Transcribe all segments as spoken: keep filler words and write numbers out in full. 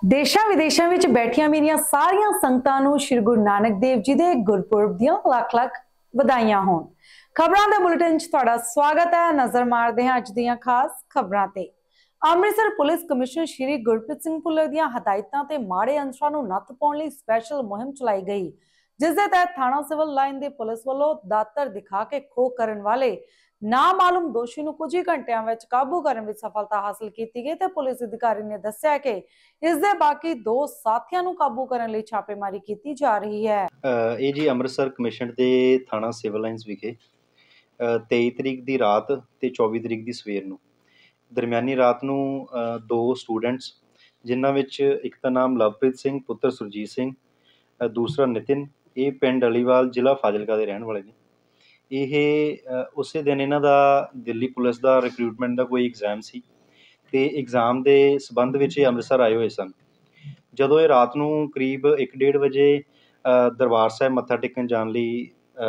देशां विदेशां विच बैठियां मेरियां सारियां संगतां नूं श्री गुरु नानक देव जी दे गुरपुरब दियां लख लख वधाइयां होण। खबरां दे बुलेटिन च तुहाडा स्वागत है। नजर मारदे हां अज दीयां खास खबरां ते। अमृतसर पुलिस कमिश्नर श्री गुरप्रीत सिंह भुल्लर दीयां हदायतां ते माड़े अंसरां नूं नत्थ पाउण लई स्पैशल मुहिम चलाई गई, जिस दे तहत थाणा सिविल लाइन दे पुलिस वल्लों दातर दिखा के खो करन वाले नामालूम दोषी नूं कुछ ही घंटियां विच काबू करन विच सफलता हासिल कीती गई ते पुलिस अधिकारी ने दस्सिया कि इस दे बाकी दो साथियां नूं काबू करन लई छापेमारी कीती जा रही है। ਇਹ ਜੀ ਅੰਮ੍ਰਿਤਸਰ ਕਮਿਸ਼ਨ ਦੇ ਥਾਣਾ ਸਿਵਲ ਲਾਈਨਸ ਵਿਖੇ ਤੇਈ ਤਰੀਕ ਦੀ ਰਾਤ ਤੇ ਚੌਵੀ ਤਰੀਕ ਦੀ ਸਵੇਰ ਨੂੰ ਦਰਮਿਆਨੀ ਰਾਤ ਨੂੰ ਦੋ ਸਟੂਡੈਂਟਸ ਜਿਨ੍ਹਾਂ ਵਿੱਚ ਇੱਕ ਦਾ ਨਾਮ ਲਵਪ੍ਰੀਤ ਸਿੰਘ ਪੁੱਤਰ ਸੁਰਜੀਤ ਸਿੰਘ, ਦੂਸਰਾ ਨਿਤਿਨ, ਇਹ ਪਿੰਡ ਅਲੀਵਾਲ ਜ਼ਿਲ੍ਹਾ ਫਾਜ਼ਿਲਕਾ ਦੇ ਰਹਿਣ ਵਾਲੇ ਨੇ। ਇਹ ਉਸੇ ਦਿਨ ਇਹਨਾਂ ਦਾ ਦਿੱਲੀ ਪੁਲਿਸ ਦਾ ਰਿਕਰੂਟਮੈਂਟ ਦਾ ਕੋਈ ਐਗਜ਼ਾਮ ਸੀ ਤੇ ਐਗਜ਼ਾਮ ਦੇ ਸਬੰਧ ਵਿੱਚ ਇਹ ਅੰਮ੍ਰਿਤਸਰ ਆਏ ਹੋਏ ਸਨ। ਜਦੋਂ ਇਹ ਰਾਤ ਨੂੰ ਕਰੀਬ ਇੱਕ ਡੇਢ ਵਜੇ ਦਰਬਾਰ ਸਾਹਿਬ ਮੱਥਾ ਟੇਕਣ ਜਾਣ ਲਈ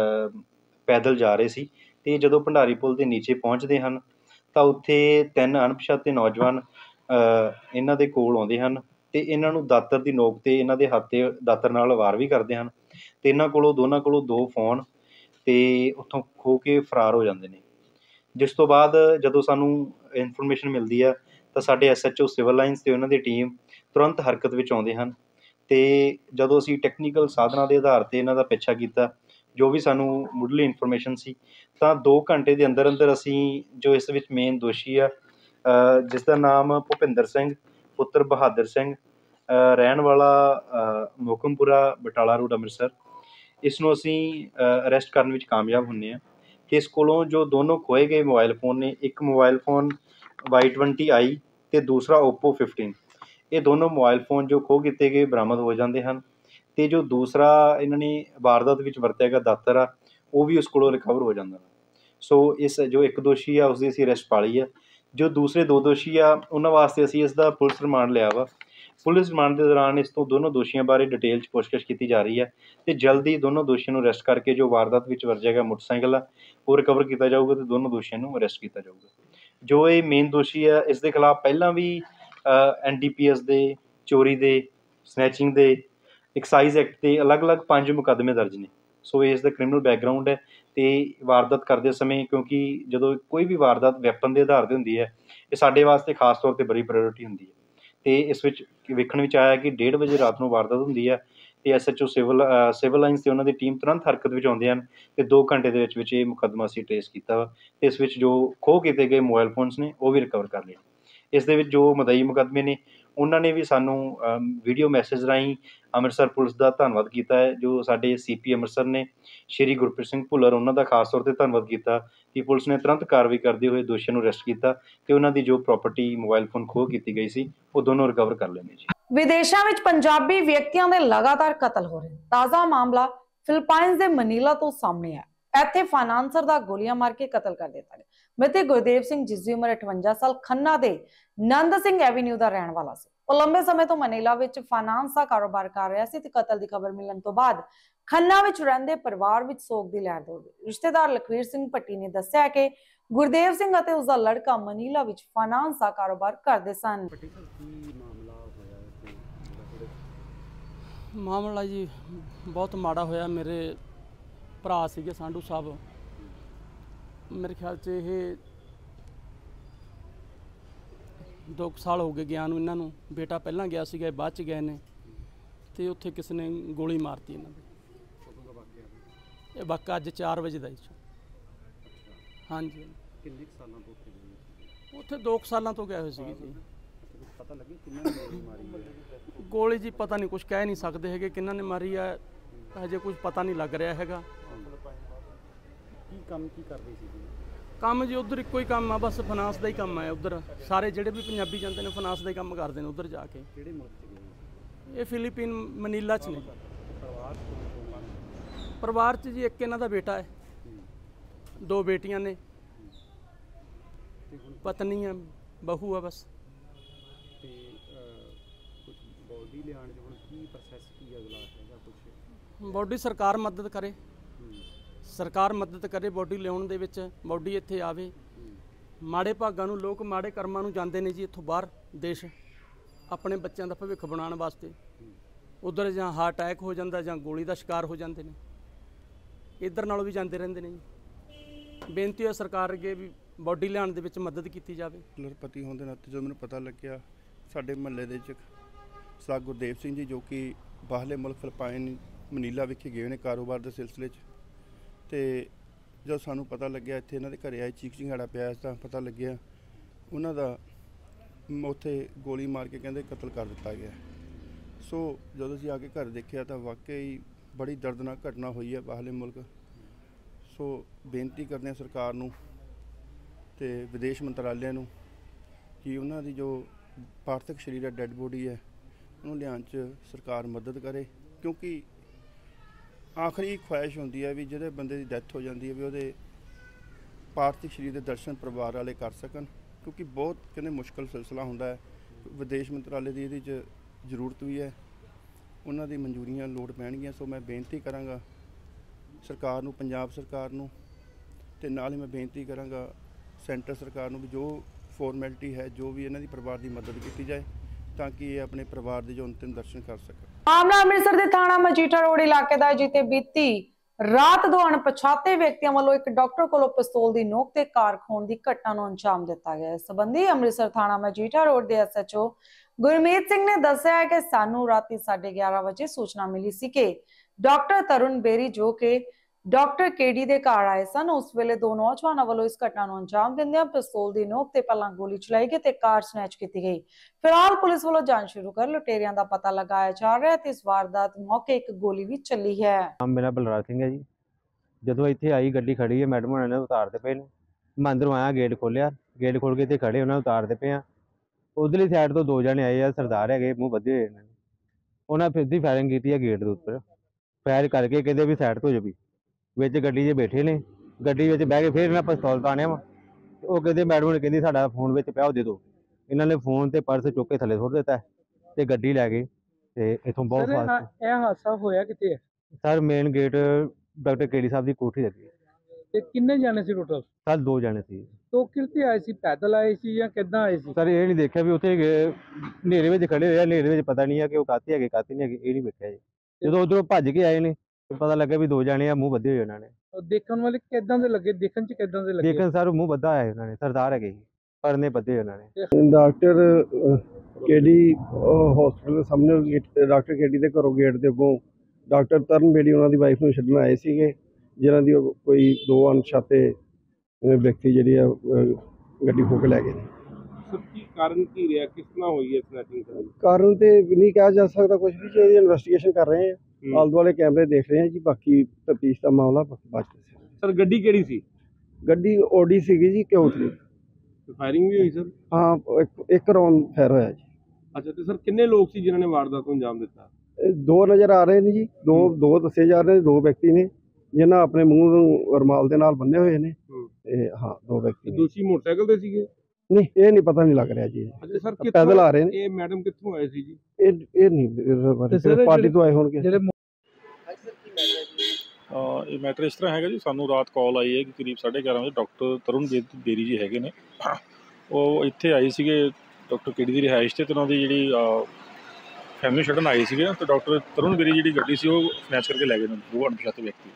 ਪੈਦਲ ਜਾ ਰਹੇ ਸੀ ਤੇ ਜਦੋਂ ਭੰਡਾਰੀ ਪੁਲ ਦੇ ਨੀਚੇ ਪਹੁੰਚਦੇ ਹਨ ਤਾਂ ਉੱਥੇ ਤਿੰਨ ਅਣਪਛਾਤੇ ਨੌਜਵਾਨ ਇਹਨਾਂ ਦੇ ਕੋਲ ਆਉਂਦੇ ਹਨ ਤੇ ਇਹਨਾਂ ਨੂੰ ਦਾਤਰ ਦੀ ਨੋਕ ਤੇ ਇਹਨਾਂ ਦੇ ਹੱਥ ਤੇ ਦਾਤਰ ਨਾਲ ਵਾਰ ਵੀ ਕਰਦੇ ਹਨ ਤੇ ਇਹਨਾਂ ਕੋਲੋਂ ਦੋਨਾਂ ਕੋਲੋਂ ਦੋ ਫੋਨ ਤੇ ਉੱਥੋਂ ਖੋ ਕੇ ਫਰਾਰ ਹੋ ਜਾਂਦੇ ਨੇ। ਜਿਸ ਤੋਂ ਬਾਅਦ ਜਦੋਂ ਸਾਨੂੰ ਇਨਫੋਰਮੇਸ਼ਨ ਮਿਲਦੀ ਆ ਤਾਂ ਸਾਡੇ S H O civil lines ਤੇ ਉਹਨਾਂ ਦੀ ਟੀਮ ਤੁਰੰਤ ਹਰਕਤ ਵਿੱਚ ਆਉਂਦੇ ਹਨ ਤੇ ਜਦੋਂ ਅਸੀਂ ਟੈਕਨੀਕਲ ਸਾਧਨਾਂ ਦੇ ਆਧਾਰ ਤੇ ਇਹਨਾਂ ਦਾ ਪਿੱਛਾ ਕੀਤਾ, ਜੋ ਵੀ ਸਾਨੂੰ ਮੁੱਢਲੀ ਇਨਫੋਰਮੇਸ਼ਨ ਸੀ, ਤਾਂ ਦੋ ਘੰਟੇ ਦੇ ਅੰਦਰ ਅੰਦਰ ਅਸੀਂ ਜੋ ਇਸ ਵਿੱਚ ਮੇਨ ਦੋਸ਼ੀ ਆ ਜਿਸ ਦਾ ਨਾਮ ਭੁਪਿੰਦਰ ਸਿੰਘ ਪੁੱਤਰ ਬਹਾਦਰ ਸਿੰਘ ਰਹਿਣ ਵਾਲਾ ਮੋਕਮਪੁਰਾ ਬਟਾਲਾ ਰੋਡ ਅੰਮ੍ਰਿਤਸਰ, ਇਸ ਨੂੰ ਅਸੀਂ ਅਰੈਸਟ ਕਰਨ ਵਿੱਚ ਕਾਮਯਾਬ ਹੁੰਦੇ ਹਾਂ। ਕਿ ਇਸ ਕੋਲੋਂ ਜੋ ਦੋਨੋਂ ਖੋਏ ਗਏ ਮੋਬਾਈਲ ਫੋਨ ਨੇ, ਇੱਕ mobile phone Y twenty I ਤੇ ਦੂਸਰਾ ਓਪੋ ਫਿਫਟੀਨ, ਇਹ ਦੋਨੋਂ ਮੋਬਾਈਲ ਫੋਨ ਜੋ ਖੋਹ ਕੀਤੇ ਗਏ ਬਰਾਮਦ ਹੋ ਜਾਂਦੇ ਹਨ ਤੇ ਜੋ ਦੂਸਰਾ ਇਹਨਾਂ ਨੇ ਵਾਰਦਾਤ ਵਿੱਚ ਵਰਤਿਆ ਗਿਆ ਦਾਤਰ ਆ ਉਹ ਵੀ ਉਸ ਕੋਲੋਂ ਰਿਕਵਰ ਹੋ ਜਾਂਦਾ। ਸੋ ਇਸ ਜੋ ਇੱਕ ਦੋਸ਼ੀ ਆ ਉਸਦੀ ਅਸੀਂ ਅਰੈਸਟ ਪਾ ਲਈ ਆ। ਜੋ ਦੂਸਰੇ ਦੋ ਦੋਸ਼ੀ ਆ ਉਹਨਾਂ ਵਾਸਤੇ ਅਸੀਂ ਇਸ ਦਾ ਪੁਲਿਸ ਰਿਮਾਂਡ ਲਿਆ ਵਾ। ਪੁਲਿਸ ਰਿਮਾਂਡ ਦੇ ਦੌਰਾਨ ਇਸ ਤੋਂ ਦੋਨੋਂ ਦੋਸ਼ੀਆਂ ਬਾਰੇ ਡਿਟੇਲ 'ਚ ਪੁੱਛਗਿੱਛ ਕੀਤੀ ਜਾ ਰਹੀ ਹੈ ਤੇ ਜਲਦੀ ਦੋਨੋਂ ਦੋਸ਼ੀਆਂ ਨੂੰ ਅਰੈਸਟ ਕਰਕੇ ਜੋ ਵਾਰਦਾਤ ਵਿੱਚ ਵਰਤਿਆ ਗਿਆ ਮੋਟਰਸਾਈਕਲ ਆ ਉਹ ਰਿਕਵਰ ਕੀਤਾ ਜਾਊਗਾ ਤੇ ਦੋਨੋਂ ਦੋਸ਼ੀਆਂ ਨੂੰ ਅਰੈਸਟ ਕੀਤਾ ਜਾਊਗਾ। ਜੋ ਇਹ ਮੇਨ ਦੋਸ਼ੀ ਆ ਇਸ ਦੇ ਖਿਲਾਫ ਪਹਿਲਾਂ ਵੀ ਐਨ ਡੀ ਪੀ ਐਸ ਦੇ, ਚੋਰੀ ਦੇ, ਸਨੈਚਿੰਗ ਦੇ, ਐਕਸਾਈਜ਼ ਐਕਟ ਦੇ ਅਲੱਗ-ਅਲੱਗ ਪੰਜ ਮੁਕੱਦਮੇ ਦਰਜ ਨੇ। ਸੋ ਇਸ ਦਾ ਕ੍ਰਿਮੀਨਲ ਬੈਕਗਰਾਊਂਡ ਹੈ ਤੇ ਵਾਰਦਾਤ ਕਰਦੇ ਸਮੇਂ, ਕਿਉਂਕਿ ਜਦੋਂ ਕੋਈ ਵੀ ਵਾਰਦਾਤ ਵੈਪਨ ਦੇ ਆਧਾਰ 'ਤੇ ਹੁੰਦੀ ਹੈ, ਇਹ ਸਾਡੇ ਵਾਸਤੇ ਖਾਸ ਤੌਰ 'ਤੇ ਬੜੀ ਪ੍ਰਾਇਓਰਟੀ ਹੁੰਦੀ ਹੈ। ਤੇ ਇਸ ਵਿੱਚ ਵੇਖਣ ਵਿੱਚ ਆਇਆ ਕਿ ਡੇਢ ਵਜੇ ਰਾਤ ਨੂੰ ਵਾਰਦਾਤ ਹੁੰਦੀ ਹੈ ਤੇ S H O civil civil lines ਤੇ ਉਹਨਾਂ ਦੀ ਟੀਮ ਤੁਰੰਤ ਹਰਕਤ ਵਿੱਚ ਆਉਂਦੇ ਹਨ ਤੇ ਦੋ ਘੰਟੇ ਦੇ ਵਿੱਚ ਵਿੱਚ ਇਹ ਮੁਕੱਦਮਾ ਅਸੀਂ ਟਰੇਸ ਕੀਤਾ ਵਾ ਤੇ ਇਸ ਵਿੱਚ ਜੋ ਖੋਹ ਕੀਤੇ ਗਏ ਮੋਬਾਈਲ ਫੋਨਸ ਨੇ ਉਹ ਵੀ ਰਿਕਵਰ ਕਰ ਲਏ। ਇਸ ਦੇ ਵਿੱਚ ਜੋ ਮਦਈ ਮੁਕੱਦਮੇ ਨੇ ਉਹਨਾਂ ਨੇ ਵੀ ਸਾਨੂੰ ਵੀਡੀਓ ਮੈਸੇਜ ਰਾਹੀਂ ਅੰਮ੍ਰਿਤਸਰ ਪੁਲਿਸ ਦਾ ਧੰਨਵਾਦ ਕੀਤਾ ਹੈ। ਜੋ ਸਾਡੇ ਸੀ ਪੀ ਅੰਮ੍ਰਿਤਸਰ ਨੇ ਸ਼੍ਰੀ ਗੁਰਪ੍ਰੀਤ ਸਿੰਘ ਭੁੱਲਰ, ਉਹਨਾਂ ਦਾ ਖਾਸ ਤੌਰ 'ਤੇ ਧੰਨਵਾਦ ਕੀਤਾ ਕਿ ਪੁਲਿਸ ਨੇ ਤੁਰੰਤ ਕਾਰਵਾਈ ਕਰਦੇ ਹੋਏ ਦੋਸ਼ੀਆਂ ਨੂੰ ਅਰੈਸਟ ਕੀਤਾ ਤੇ ਉਹਨਾਂ ਦੀ ਜੋ ਪ੍ਰਾਪਰਟੀ ਮੋਬਾਈਲ ਫੋਨ ਖੋਹ ਕੀਤੀ ਗਈ ਸੀ ਉਹ ਦੋਨੋਂ ਰਿਕਵਰ ਕਰ ਲਏ ਨੇ ਜੀ। ਵਿਦੇਸ਼ਾਂ ਵਿੱਚ ਪੰਜਾਬੀ ਵਿਅਕਤੀਆਂ ਦੇ ਲਗਾਤਾਰ ਕਤਲ ਹੋ ਰਹੇ। ਤਾਜ਼ਾ ਮਾਮਲਾ ਫਿਲੀਪਾਈਨਸ ਦੇ ਮਨੀਲਾ ਤੋਂ ਸਾਹਮਣੇ ਆਇਆ। ਇੱਥੇ ਫਾਈਨਾਂਸਰ ਦਾ ਗੋਲੀਆਂ ਮਾਰ ਕੇ ਕਤਲ ਕਰ ਦਿੱਤਾ ਗਿਆ। ਮ੍ਰਿਤਕ ਗੁਰਦੇਵ ਸਿੰਘ, ਜਿਸ ਦੀ ਉਮਰ ਅਠਵੰਜਾ ਸਾਲ, ਖੰਨਾ ਦੇ ਨੰਦ ਸਿੰਘ ਐਵੀਨਿਊ ਦਾ ਰਹਿਣ ਵਾਲਾ ਸੀ। ਉਹ ਲੰਬੇ ਸਮੇਂ ਤੋਂ ਮਨੀਲਾ ਵਿੱਚ ਫਾਈਨਾਂਸ ਦਾ ਕਾਰੋਬਾਰ ਕਰ ਰਿਹਾ ਸੀ ਤੇ ਕਤਲ ਦੀ ਖਬਰ ਮਿਲਣ ਤੋਂ ਬਾਅਦ ਖੰਨਾ ਵਿੱਚ ਰਹਿੰਦੇ ਪਰਿਵਾਰ ਵਿੱਚ ਸੋਗ ਦੀ ਲਹਿਰ ਦੌੜ ਗਈ। ਰਿਸ਼ਤੇਦਾਰ ਲਖਵੀਰ ਸਿੰਘ ਭੱਟੀ ਨੇ ਦੱਸਿਆ ਕਿ ਗੁਰਦੇਵ ਸਿੰਘ ਅਤੇ ਉਸ ਦਾ ਲੜਕਾ ਮਨੀਲਾ ਵਿੱਚ ਫਾਈਨਾਂਸ ਦਾ ਕਾਰੋਬਾਰ ਕਰਦੇ ਸਨ। ਮਾਮਲਾ ਜੀ ਬਹੁਤ ਮਾੜਾ ਹੋਇਆ। ਮੇਰੇ ਭਰਾ ਸੀਗੇ ਸਾਂਢੂ ਸਾਹਿਬ, ਮੇਰੇ ਖਿਆਲ 'ਚ ਇਹ ਦੋ ਕੁ ਸਾਲ ਹੋ ਗਏ ਗਿਆ ਨੂੰ ਇਹਨਾਂ ਨੂੰ। ਬੇਟਾ ਪਹਿਲਾਂ ਗਿਆ ਸੀਗਾ, ਬਾਅਦ 'ਚ ਗਏ ਨੇ ਤੇ ਉੱਥੇ ਕਿਸੇ ਨੇ ਗੋਲੀ ਮਾਰਤੀ ਇਹਨਾਂ ਦੀ। ਇਹ ਵਾਕਾ ਅੱਜ ਚਾਰ ਵਜੇ ਦਾ ਹੀ। ਹਾਂਜੀ। ਕਿੰਨੇ ਸਾਲਾਂ ਤੋਂ ਉੱਥੇ ਗਏ? ਉੱਥੇ ਦੋ ਕੁ ਸਾਲਾਂ ਤੋਂ ਗਏ ਹੋਏ ਸੀਗੇ ਜੀ। ਪਤਾ ਲੱਗੇ ਕਿੰਨਾਂ ਨੇ ਗੋਲੀ ਮਾਰੀ ਹੈ? ਗੋਲੀ ਜੀ ਪਤਾ ਨਹੀਂ, ਕੁਝ ਕਹਿ ਨਹੀਂ ਸਕਦੇ ਹੈਗੇ ਕਿਹਨਾਂ ਨੇ ਮਾਰੀ ਆ, ਹਜੇ ਕੁਝ ਪਤਾ ਨਹੀਂ ਲੱਗ ਰਿਹਾ ਹੈਗਾ। ਕੀ ਕੰਮ ਕੀ ਕਰਦੇ ਸੀ? ਕੰਮ ਜੀ ਉੱਧਰ ਇੱਕੋ ਹੀ ਕੰਮ ਆ, ਬਸ ਫਾਈਨਾਂਸ ਦਾ ਹੀ ਕੰਮ ਆ ਉੱਧਰ। ਸਾਰੇ ਜਿਹੜੇ ਵੀ ਪੰਜਾਬੀ ਜਾਂਦੇ ਨੇ ਫਾਈਨਾਂਸ ਦਾ ਹੀ ਕੰਮ ਕਰਦੇ ਨੇ ਉੱਧਰ ਜਾ ਕੇ। ਕਿਹੜੇ ਮੁਲਕ 'ਚ ਗਏ? ਇਹ ਫਿਲੀਪੀਨ ਮਨੀਲਾ 'ਚ ਨੇ। ਪਰਿਵਾਰ ਪਰਿਵਾਰ 'ਚ ਜੀ ਇੱਕ ਇਹਨਾਂ ਦਾ ਬੇਟਾ ਹੈ, ਦੋ ਬੇਟੀਆਂ ਨੇ, ਪਤਨੀ ਆ, ਬਹੂ ਆ ਬਸ। ਤੇ ਕੁਝ ਬੋਡੀ ਲਿਆਉਣ 'ਚ ਹੁਣ ਕੀ ਪ੍ਰੋਸੈਸ ਕੀ ਅਗਲਾ ਹੈਗਾ? ਕੁਝ ਬੋਡੀ ਸਰਕਾਰ ਮਦਦ ਕਰੇ, ਸਰਕਾਰ ਮਦਦ ਕਰੇ ਬੋਡੀ ਲਿਆਉਣ ਦੇ ਵਿੱਚ। ਬੋਡੀ ਇੱਥੇ ਆਵੇ। ਮਾੜੇ ਭਾਗਾਂ ਨੂੰ, ਲੋਕ ਮਾੜੇ ਕਰਮਾਂ ਨੂੰ ਜਾਂਦੇ ਨੇ ਜੀ ਇੱਥੋਂ ਬਾਹਰ ਦੇਸ਼, ਆਪਣੇ ਬੱਚਿਆਂ ਦਾ ਭਵਿੱਖ ਬਣਾਉਣ ਵਾਸਤੇ ਉਧਰ ਜਾਂ ਹਾਰਟ ਅਟੈਕ ਹੋ ਜਾਂਦਾ ਜਾਂ ਗੋਲੀ ਦਾ ਸ਼ਿਕਾਰ ਹੋ ਜਾਂਦੇ ਨੇ, ਇੱਧਰ ਨਾਲੋਂ ਵੀ ਜਾਂਦੇ ਰਹਿੰਦੇ ਨੇ ਜੀ। ਬੇਨਤੀ ਹੈ ਸਰਕਾਰ ਅੱਗੇ ਵੀ ਬੋਡੀ ਲਿਆਉਣ ਦੇ ਵਿੱਚ ਮਦਦ ਕੀਤੀ ਜਾਵੇ। ਲਰਪਤੀ ਹੋਣ ਦੇ ਨਾਤੇ ਜਦੋਂ ਮੈਨੂੰ ਪਤਾ ਲੱਗਿਆ ਸਾਡੇ ਮਹੱਲੇ ਦੇ ਵਿੱਚ ਸਰਦਾਰ ਗੁਰਦੇਵ ਸਿੰਘ ਜੀ ਜੋ ਕਿ ਬਾਹਰਲੇ ਮੁਲਕ ਫਿਲਪਾਈਨ ਮਨੀਲਾ ਵਿਖੇ ਗਏ ਨੇ ਕਾਰੋਬਾਰ ਦੇ ਸਿਲਸਿਲੇ 'ਚ, ਅਤੇ ਜਦੋਂ ਸਾਨੂੰ ਪਤਾ ਲੱਗਿਆ ਇੱਥੇ ਇਹਨਾਂ ਦੇ ਘਰੇ ਆਏ ਚੀਕ ਚਿਹਾੜਾ ਪਿਆ ਤਾਂ ਪਤਾ ਲੱਗਿਆ ਉਹਨਾਂ ਦਾ ਉੱਥੇ ਗੋਲੀ ਮਾਰ ਕੇ ਕਹਿੰਦੇ ਕਤਲ ਕਰ ਦਿੱਤਾ ਗਿਆ। ਸੋ ਜਦੋਂ ਅਸੀਂ ਆ ਕੇ ਘਰ ਦੇਖਿਆ ਤਾਂ ਵਾਕਈ ਬੜੀ ਦਰਦਨਾਕ ਘਟਨਾ ਹੋਈ ਹੈ ਬਾਹਰਲੇ ਮੁਲਕ। ਸੋ ਬੇਨਤੀ ਕਰਦੇ ਹਾਂ ਸਰਕਾਰ ਨੂੰ ਅਤੇ ਵਿਦੇਸ਼ ਮੰਤਰਾਲਿਆਂ ਨੂੰ ਕਿ ਉਹਨਾਂ ਦੀ ਜੋ ਪਾਰਥਿਕ ਸਰੀਰ ਹੈ, ਡੈੱਡ ਬੋਡੀ ਹੈ, ਉਹਨੂੰ ਲਿਆਉਣ 'ਚ ਸਰਕਾਰ ਮਦਦ ਕਰੇ, ਕਿਉਂਕਿ ਆਖਰੀ ਖੁਆਇਸ਼ ਹੁੰਦੀ ਹੈ ਵੀ ਜਿਹੜੇ ਬੰਦੇ ਦੀ ਡੈਥ ਹੋ ਜਾਂਦੀ ਹੈ ਵੀ ਉਹਦੇ ਪਾਰਥਿਕ ਸਰੀਰ ਦੇ ਦਰਸ਼ਨ ਪਰਿਵਾਰ ਵਾਲੇ ਕਰ ਸਕਣ, ਕਿਉਂਕਿ ਬਹੁਤ ਕਹਿੰਦੇ ਮੁਸ਼ਕਲ ਸਿਲਸਿਲਾ ਹੁੰਦਾ ਹੈ। ਵਿਦੇਸ਼ ਮੰਤਰਾਲੇ ਦੀ ਇਹਦੇ 'ਚ ਜ਼ਰੂਰਤ ਵੀ ਹੈ, ਉਹਨਾਂ ਦੀ ਮਨਜ਼ੂਰੀਆਂ ਲੋੜ ਪੈਣਗੀਆਂ। ਸੋ ਮੈਂ ਬੇਨਤੀ ਕਰਾਂਗਾ ਸਰਕਾਰ ਨੂੰ, ਪੰਜਾਬ ਸਰਕਾਰ ਨੂੰ, ਅਤੇ ਨਾਲ ਹੀ ਮੈਂ ਬੇਨਤੀ ਕਰਾਂਗਾ ਸੈਂਟਰ ਸਰਕਾਰ ਨੂੰ ਵੀ ਜੋ ਫਾਰਮੈਲਿਟੀ ਹੈ, ਜੋ ਵੀ ਇਹਨਾਂ ਦੀ ਪਰਿਵਾਰ ਦੀ ਮਦਦ ਕੀਤੀ ਜਾਏ ਤਾਂ ਕਿ ਇਹ ਆਪਣੇ ਪਰਿਵਾਰ ਦੇ ਜੋ ਅੰਤਿਮ ਦਰਸ਼ਨ ਕਰ ਸਕਣ। ਮਾਮਲਾ ਅੰਮ੍ਰਿਤਸਰ ਦੇ ਥਾਣਾ ਮਜੀਠਾ ਰੋਡ ਇਲਾਕੇ ਦਾ, ਜਿੱਥੇ ਬੀਤੀ ਰਾਤ ਦੋ ਅਣਪਛਾਤੇ ਵਿਅਕਤੀਆਂ ਵੱਲੋਂ ਇੱਕ ਡਾਕਟਰ ਕੋਲੋਂ ਪਿਸਤੌਲ ਦੀ ਨੋਕ ਤੇ ਕਾਰ ਖੋਹਣ ਦੀ ਘਟਨਾ ਨੂੰ ਅੰਜਾਮ ਦਿੱਤਾ ਗਿਆ। ਇਸ ਸੰਬੰਧੀ ਅੰਮ੍ਰਿਤਸਰ ਥਾਣਾ ਮਜੀਠਾ ਰੋਡ ਦੇ S H O Gurmeet Singh ਨੇ ਦੱਸਿਆ ਹੈ ਕਿ ਸਾਨੂੰ ਰਾਤੀ ਸਾਢੇ ਗਿਆਰਾਂ ਵਜੇ ਸੂਚਨਾ ਮਿਲੀ ਸੀ ਕਿ ਡਾਕਟਰ ਤਰੁਣ ਬੇਰੀ ਜੋ ਕਿ ਡਾਕਟਰ ਕੇਡੀ ਦੇ ਘਰ ਆਏ ਸਨ। ਉਸ ਵੇਲੇ ਦੋ ਨੌਜਵਾਨਾਂ ਵੱਲੋਂ ਇਸ ਘਟਨਾ ਨੂੰ ਅੰਜਾਮ ਦਿੰਦਿਆਂ ਪਿਸਤੌਲ ਦੀ ਨੋਕ ਤੇ ਪਹਿਲਾਂ ਗੋਲੀ ਚਲਾਈ ਗਈ ਤੇ ਕਾਰ ਸਨੈਚ ਕੀਤੀ ਗਈ। ਫਿਲਹਾਲ ਪੁਲਿਸ ਵੱਲੋਂ ਜਾਂਚ ਸ਼ੁਰੂ ਕਰ ਲੁਟੇਰਿਆਂ ਦਾ ਪਤਾ ਲਗਾਇਆ ਜਾ ਰਿਹਾ ਹੈ ਤੇ ਇਸ ਵਾਰਦਾਤ ਮੌਕੇ ਇੱਕ ਗੋਲੀ ਵੀ ਚੱਲੀ ਹੈ। ਮੇਰਾ ਬਲਰਾਜ ਸਿੰਘ ਹੈ ਜੀ। ਜਦੋਂ ਇੱਥੇ ਆਈ ਗੱਡੀ ਖੜੀ ਹੈ, ਮੈਡਮ ਉਹਨਾਂ ਨੇ ਉਤਾਰਦੇ ਪਏ ਨੇ, ਮੈਂ ਅੰਦਰੋਂ ਆਇਆ, ਗੇਟ ਖੋਲ੍ਹਿਆ, ਗੇਟ ਖੋਲ੍ਹ ਕੇ ਇੱਥੇ ਖੜੇ ਉਹਨਾਂ ਨੂੰ ਉਤਾਰਦੇ ਪਏ ਆ। ਉਧਰਲੀ ਸਾਈਡ ਤੋਂ ਦੋ ਜਣੇ ਆਏ ਆ, ਸਰਦਾਰ ਹੈਗੇ, ਮੂੰਹ ਬੱਧੇ ਹੋਏ ਨੇ, ਉਹਨਾਂ ਫਿਰ ਦੀ ਫਾਇਰਿੰਗ ਕੀਤੀ ਹੈ ਗੇਟ ਦੇ ਉੱਪਰ। ਫਾਇਰ ਕਰਕੇ ਕਹਿੰਦੇ ਵੀ ਸਾਈਡ ਤੋਂ ਜੋ ਵੀ ਵਿੱਚ ਗੱਡੀ 'ਚ ਬੈਠੇ ਨੇ, ਗੱਡੀ ਵਿੱਚ ਬਹਿ ਕੇ ਫਿਰ ਇਹਨਾਂ ਪਿਸਤੌਲ ਤਾਣਿਆ ਵਾ। ਉਹ ਕਹਿੰਦੇ ਮੈਡਮ ਨੇ ਕਹਿੰਦੀ ਸਾਡਾ ਫੋਨ ਵਿੱਚ ਪਿਆ ਉਹ ਦੇ ਦਿਓ। ਇਹਨਾਂ ਨੇ ਫੋਨ ਤੇ ਪਰਸ ਚੁੱਕ ਕੇ ਥੱਲੇ ਸੁੱਟ ਦਿੱਤਾ ਤੇ ਗੱਡੀ ਲੈ ਗਏ ਤੇ ਇੱਥੋਂ ਬਹੁਤ ਫਾਸਟ। ਇਹ ਹਾਦਸਾ ਹੋਇਆ ਕਿੱਥੇ ਹੈ sir? Main gate doctor KD sahib ਦੀ ਕੋਠੀ ਲੱਗੀ। ਤੇ ਕਿੰਨੇ ਜਾਣੇ ਸੀ ਟੋਟਲ? ਸਰ ਦੋ ਜਾਣੇ ਸੀ। ਤੋ ਕਿੱਥੇ ਆਏ ਸੀ, ਪੈਦਲ ਆਏ ਸੀ ਜਾਂ ਕਿੱਦਾਂ ਆਏ ਸੀ? ਸਰ ਇਹ ਨਹੀਂ ਦੇਖਿਆ ਵੀ ਉੱਥੇ ਹਨੇਰੇ ਵਿੱਚ ਖੜੇ ਹੋਏ ਆ, ਹਨੇਰੇ ਵਿੱਚ ਪਤਾ ਨਹੀਂ ਆ ਕਿ ਉਹ ਕਾਤੇ ਹੈਗੇ ਕਾਤੇ ਨਹੀਂ ਹੈਗੇ, ਇਹ ਨਹੀਂ ਵੇਖਿਆ ਜੀ। ਜਦੋਂ ਉਧਰੋਂ ਭੱਜ ਕੇ ਆਏ ਨੇ ਪਤਾ ਲੱਗਾ ਵੀ ਦੋ ਜਾਣੇ ਆ, ਮੂੰਹ ਬੱਧੇ ਹੋਏ ਉਹਨਾਂ ਨੇ। ਦੇਖਣ ਵਾਲੇ ਕਿੱਦਾਂ ਦੇ ਲੱਗੇ? ਦੇਖਣ ਚ ਕਿੱਦਾਂ ਦੇ ਲੱਗੇ? ਦੇਖਣ ਸਰ ਮੂੰਹ ਬੱਧਾ ਆਇਆ ਉਹਨਾਂ ਨੇ, ਸਰਦਾਰ ਹੈਗੇ ਸੀ, ਪਰਨੇ ਬੱਧੇ ਉਹਨਾਂ ਨੇ। ਡਾਕਟਰ ਕੇਡੀ ਹਸਪੀਟਲ ਦੇ ਸਾਹਮਣੇ ਡਾਕਟਰ ਕੇਡੀ ਦੇ ਘਰੋਂ ਗੇਟ ਦੇ ਅੱਗੋਂ ਡਾਕਟਰ ਤਰਨ ਬੇੜੀ ਉਹਨਾਂ ਦੀ ਵਾਈਫ ਨੂੰ ਛੱਡਣ ਆਏ ਸੀਗੇ, ਜਿਨ੍ਹਾਂ ਦੀ ਕੋਈ ਦੋ ਅਣਛਾਤੇ ਵਿਅਕਤੀ ਜਿਹੜੀ ਆ ਗੱਡੀ ਖੋਹ ਕੇ ਲੈ ਗਏ ਨੇ। ਸਰ ਕੀ ਕਾਰਨ ਕੀ ਰਿਹਾ, ਕਿਸ ਤਰ੍ਹਾਂ ਹੋਈ ਹੈ ਸਨੈਚਿੰਗ? ਕਾਰਨ ਤੇ ਨਹੀਂ ਕਿਹਾ ਜਾ ਸਕਦਾ ਕੁਝ ਵੀ, ਇਹਦੀ ਇਨਵੈਸਟੀਗੇਸ਼ਨ ਕਰ ਰਹੇ ਆ, ਆਲੇ ਦੁਆਲੇ ਕੈਮਰੇ ਦੇਖ ਰਹੇ ਆ ਜੀ, ਬਾਕੀ ਤਫਤੀਸ਼ ਦਾ ਮਾਮਲਾ ਬਾਅਦ ਚ। ਸਰ ਗੱਡੀ ਕਿਹੜੀ ਸੀ? ਗੱਡੀ ਓਡੀ ਸੀਗੀ ਜੀ, ਕਿਉਂ ਫਾਇਰਿੰਗ ਵੀ ਹੋਈ ਸਰ? ਹਾਂ, ਇੱਕ ਇੱਕ ਰਾਉਂਡ ਫਾਇਰ ਹੋਇਆ ਜੀ। ਅੱਛਾ, ਤੇ ਸਰ ਕਿੰਨੇ ਲੋਕ ਸੀ ਜਿਨ੍ਹਾਂ ਨੇ ਵਾਰਦਾਤ ਨੂੰ ਅੰਜਾਮ ਦਿੱਤਾ? ਦੋ ਨਜ਼ਰ ਆ ਰਹੇ ਨੇ ਜੀ, ਦੋ ਦੋ ਦੱਸੇ ਜਾ ਰਹੇ ਨੇ, ਦੋ ਵਿਅਕਤੀ ਨੇ ਜਿਨ੍ਹਾਂ ਆਪਣੇ ਮੂੰਹ ਨੂੰ ਰੁਮਾਲ ਦੇ ਨਾਲ ਬੰਨੇ ਹੋਏ ਨੇ। ਤੇ ਹਾਂ, ਦੋ ਵਿਅਕਤੀ। ਦੋਸ਼ੀ ਮੋਟਰਸਾਈਕਲ ਤੇ ਸੀਗੇ? ਨਹੀਂ, ਇਹ ਨਹੀਂ ਪਤਾ ਨਹੀਂ ਲੱਗ ਰਿਹਾ ਜੀ। ਅੱਛਾ ਸਰ, ਪੈਦਲ ਆ ਰਹੇ ਨੇ। ਇਹ ਮੈਡਮ ਕਿੱਥੋਂ ਆਏ ਸੀ ਜੀ? ਇਹ ਇਹ ਨਹੀਂ ਪਾਰਟੀ ਤੋਂ ਆਏ ਹੋਣਗੇ। ਇਹ ਮੈਟਰ ਇਸ ਤਰ੍ਹਾਂ ਹੈਗਾ ਜੀ, ਸਾਨੂੰ ਰਾਤ ਕਾਲ ਆਈ ਹੈ ਕਿ ਕਰੀਬ ਸਾਢੇ ਗਿਆਰਾਂ ਵਜੇ ਡਾਕਟਰ ਤਰੁਣ ਬੇਰੀ ਜੀ ਹੈਗੇ ਨੇ, ਉਹ ਇੱਥੇ ਆਏ ਸੀਗੇ ਡਾਕਟਰ ਕੇਡੀ ਦੀ ਰਿਹਾਇਸ਼ 'ਤੇ, ਅਤੇ ਉਹਨਾਂ ਦੀ ਜਿਹੜੀ ਫੈਮਿਲੀ ਛੱਡਣ ਆਏ ਸੀਗੇ, ਅਤੇ ਡਾਕਟਰ ਤਰੁਣ ਬੇਰੀ ਜਿਹੜੀ ਗੱਡੀ ਸੀ ਉਹ ਸਨੈਚ ਕਰਕੇ ਲੈ ਗਏ ਨੇ ਦੋ ਅਣਪਛਾਤੇ ਵਿਅਕਤੀ।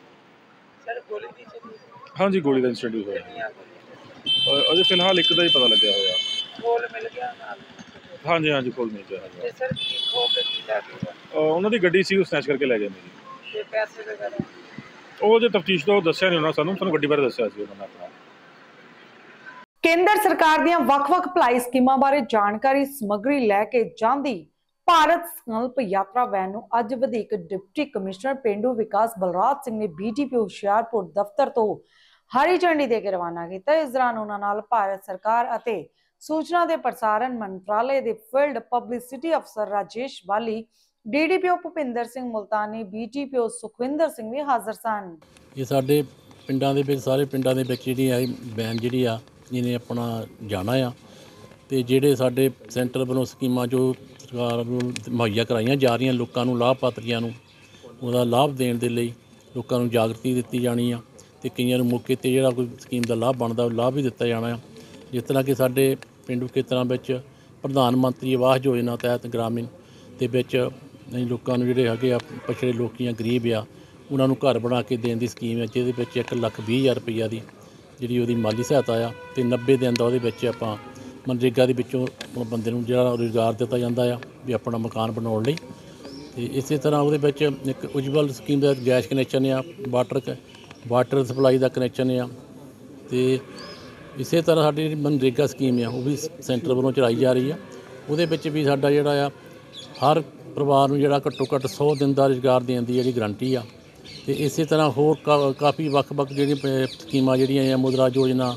ਹਾਂਜੀ, ਗੋਲੀ ਦਾ ਇੰਸੀਡੈਂਟ ਹੋਇਆ। ਅਜੇ ਫਿਲਹਾਲ ਇੱਕ ਦਾ ਹੀ ਪਤਾ ਲੱਗਿਆ ਹੋਇਆ। ਕੋਲ ਮਿਲ ਗਿਆ ਨਾਲ? ਹਾਂਜੀ ਹਾਂਜੀ, ਕੋਲ ਮਿਲ ਗਿਆ ਹੈਗਾ। ਤੇ ਸਰ ਕੀ ਖੋ ਕੇ ਕੀ ਲੈ ਗਏ? ਉਹਨਾਂ ਦੀ ਗੱਡੀ ਸੀ, ਉਹ ਸਨੈਚ ਕਰਕੇ ਲੈ ਗਏ ਨੇ ਜੀ। ਤੇ ਪੈਸੇ ਵਗੈਰਾ? ਉਹ ਜੇ ਤਫਤੀਸ਼ ਤੋਂ ਦੱਸਿਆ ਨਹੀਂ ਉਹਨਾਂ ਸਾਨੂੰ ਸਾਨੂੰ ਗੱਡੀ ਬਾਰੇ ਦੱਸਿਆ ਸੀ ਉਹਨਾਂ ਨੇ ਆਪਣਾ। ਕੇਂਦਰ ਸਰਕਾਰ ਦੀਆਂ ਵੱਖ-ਵੱਖ ਭਲਾਈ ਸਕੀਮਾਂ ਬਾਰੇ ਜਾਣਕਾਰੀ ਸਮੱਗਰੀ ਲੈ ਕੇ ਜਾਂਦੀ ਭਾਰਤ ਸੰਕਲਪ ਯਾਤਰਾ ਵੈਨ ਨੂੰ ਅੱਜ ਵਧੀਕ ਡਿਪਟੀ ਕਮਿਸ਼ਨਰ ਪੇਂਡੂ ਵਿਕਾਸ ਬਲਰਾਜ ਸਿੰਘ ਨੇ ਬੀ ਡੀ ਪੀ ਹੁਸ਼ਿਆਰਪੁਰ ਦਫ਼ਤਰ ਤੋਂ ਹਰੀ ਝੰਡੀ ਦੇ ਕੇ ਰਵਾਨਾ ਕੀਤਾ। ਇਸ ਦੌਰਾਨ ਉਹਨਾਂ ਨਾਲ ਭਾਰਤ ਸਰਕਾਰ ਅਤੇ ਸੂਚਨਾ ਦੇ ਪ੍ਰਸਾਰਣ ਮੰਤਰਾਲੇ ਦੇ ਫੀਲਡ ਪਬਲਿਸਿਟੀ ਅਫਸਰ Rajesh Wali, D D P O Bhupinder Singh Multani, B T P O Sukhwinder Singh ਵੀ ਹਾਜ਼ਰ ਸਨ। ਇਹ ਸਾਡੇ ਪਿੰਡਾਂ ਦੇ ਵਿੱਚ ਸਾਰੇ ਪਿੰਡਾਂ ਦੇ ਵਿੱਚ ਜਿਹੜੀ ਆ ਵੈਨ ਜਿਹੜੀ ਆ ਜਿਹਨੇ ਆਪਣਾ ਜਾਣਾ ਆ, ਅਤੇ ਜਿਹੜੇ ਸਾਡੇ ਸੈਂਟਰ ਵੱਲੋਂ ਸਕੀਮਾਂ ਜੋ ਸਰਕਾਰ ਨੂੰ ਮੁਹੱਈਆ ਕਰਾਈਆਂ ਜਾ ਰਹੀਆਂ ਲੋਕਾਂ ਨੂੰ, ਲਾਭਪਾਤਰੀਆਂ ਨੂੰ, ਉਹਦਾ ਲਾਭ ਦੇਣ ਦੇ ਲਈ ਲੋਕਾਂ ਨੂੰ ਜਾਗਰਤੀ ਦਿੱਤੀ ਜਾਣੀ ਆ, ਅਤੇ ਕਈਆਂ ਨੂੰ ਮੌਕੇ 'ਤੇ ਜਿਹੜਾ ਕੋਈ ਸਕੀਮ ਦਾ ਲਾਭ ਬਣਦਾ ਉਹ ਲਾਭ ਵੀ ਦਿੱਤਾ ਜਾਣਾ ਆ। ਜਿਸ ਤਰ੍ਹਾਂ ਕਿ ਸਾਡੇ ਪੇਂਡੂ ਖੇਤਰਾਂ ਵਿੱਚ ਪ੍ਰਧਾਨ ਮੰਤਰੀ ਆਵਾਸ ਯੋਜਨਾ ਤਹਿਤ ਗ੍ਰਾਮੀਣ ਦੇ ਵਿੱਚ ਨਹੀਂ ਲੋਕਾਂ ਨੂੰ ਜਿਹੜੇ ਹੈਗੇ ਆ ਪਛੜੇ ਲੋਕੀ ਆ ਗਰੀਬ ਆ ਉਹਨਾਂ ਨੂੰ ਘਰ ਬਣਾ ਕੇ ਦੇਣ ਦੀ ਸਕੀਮ ਹੈ, ਜਿਹਦੇ ਵਿੱਚ ਇੱਕ ਲੱਖ ਵੀਹ ਹਜ਼ਾਰ ਰੁਪਈਆ ਦੀ ਜਿਹੜੀ ਉਹਦੀ ਮਾਲੀ ਸਹਾਇਤਾ ਆ ਅਤੇ ਨੱਬੇ ਦਿਨ ਦਾ ਉਹਦੇ ਵਿੱਚ ਆਪਾਂ ਮਨਰੇਗਾ ਦੇ ਵਿੱਚੋਂ ਬੰਦੇ ਨੂੰ ਜਿਹੜਾ ਰੁਜ਼ਗਾਰ ਦਿੱਤਾ ਜਾਂਦਾ ਆ ਵੀ ਆਪਣਾ ਮਕਾਨ ਬਣਾਉਣ ਲਈ। ਅਤੇ ਇਸੇ ਤਰ੍ਹਾਂ ਉਹਦੇ ਵਿੱਚ ਇੱਕ ਉਜਵਲ ਸਕੀਮ ਦਾ ਗੈਸ ਕਨੈਕਸ਼ਨ ਆ, ਵਾਟਰ ਵਾਟਰ ਸਪਲਾਈ ਦਾ ਕਨੈਕਸ਼ਨ ਆ, ਅਤੇ ਇਸੇ ਤਰ੍ਹਾਂ ਸਾਡੀ ਜਿਹੜੀ ਮਨਰੇਗਾ ਸਕੀਮ ਆ ਉਹ ਵੀ ਸੈਂਟਰ ਵੱਲੋਂ ਚਲਾਈ ਜਾ ਰਹੀ ਆ। ਉਹਦੇ ਵਿੱਚ ਵੀ ਸਾਡਾ ਜਿਹੜਾ ਆ ਹਰ ਪਰਿਵਾਰ ਨੂੰ ਜਿਹੜਾ ਘੱਟੋ ਘੱਟ ਸੌ ਦਿਨ ਦਾ ਰੁਜ਼ਗਾਰ ਦੇਣ ਦੀ ਜਿਹੜੀ ਗਰੰਟੀ ਆ। ਅਤੇ ਇਸੇ ਤਰ੍ਹਾਂ ਹੋਰ ਕਾ ਕਾਫੀ ਵੱਖ ਵੱਖ ਜਿਹੜੀਆਂ ਸਕੀਮਾਂ ਜਿਹੜੀਆਂ ਆ, ਮੁਦਰਾ ਯੋਜਨਾ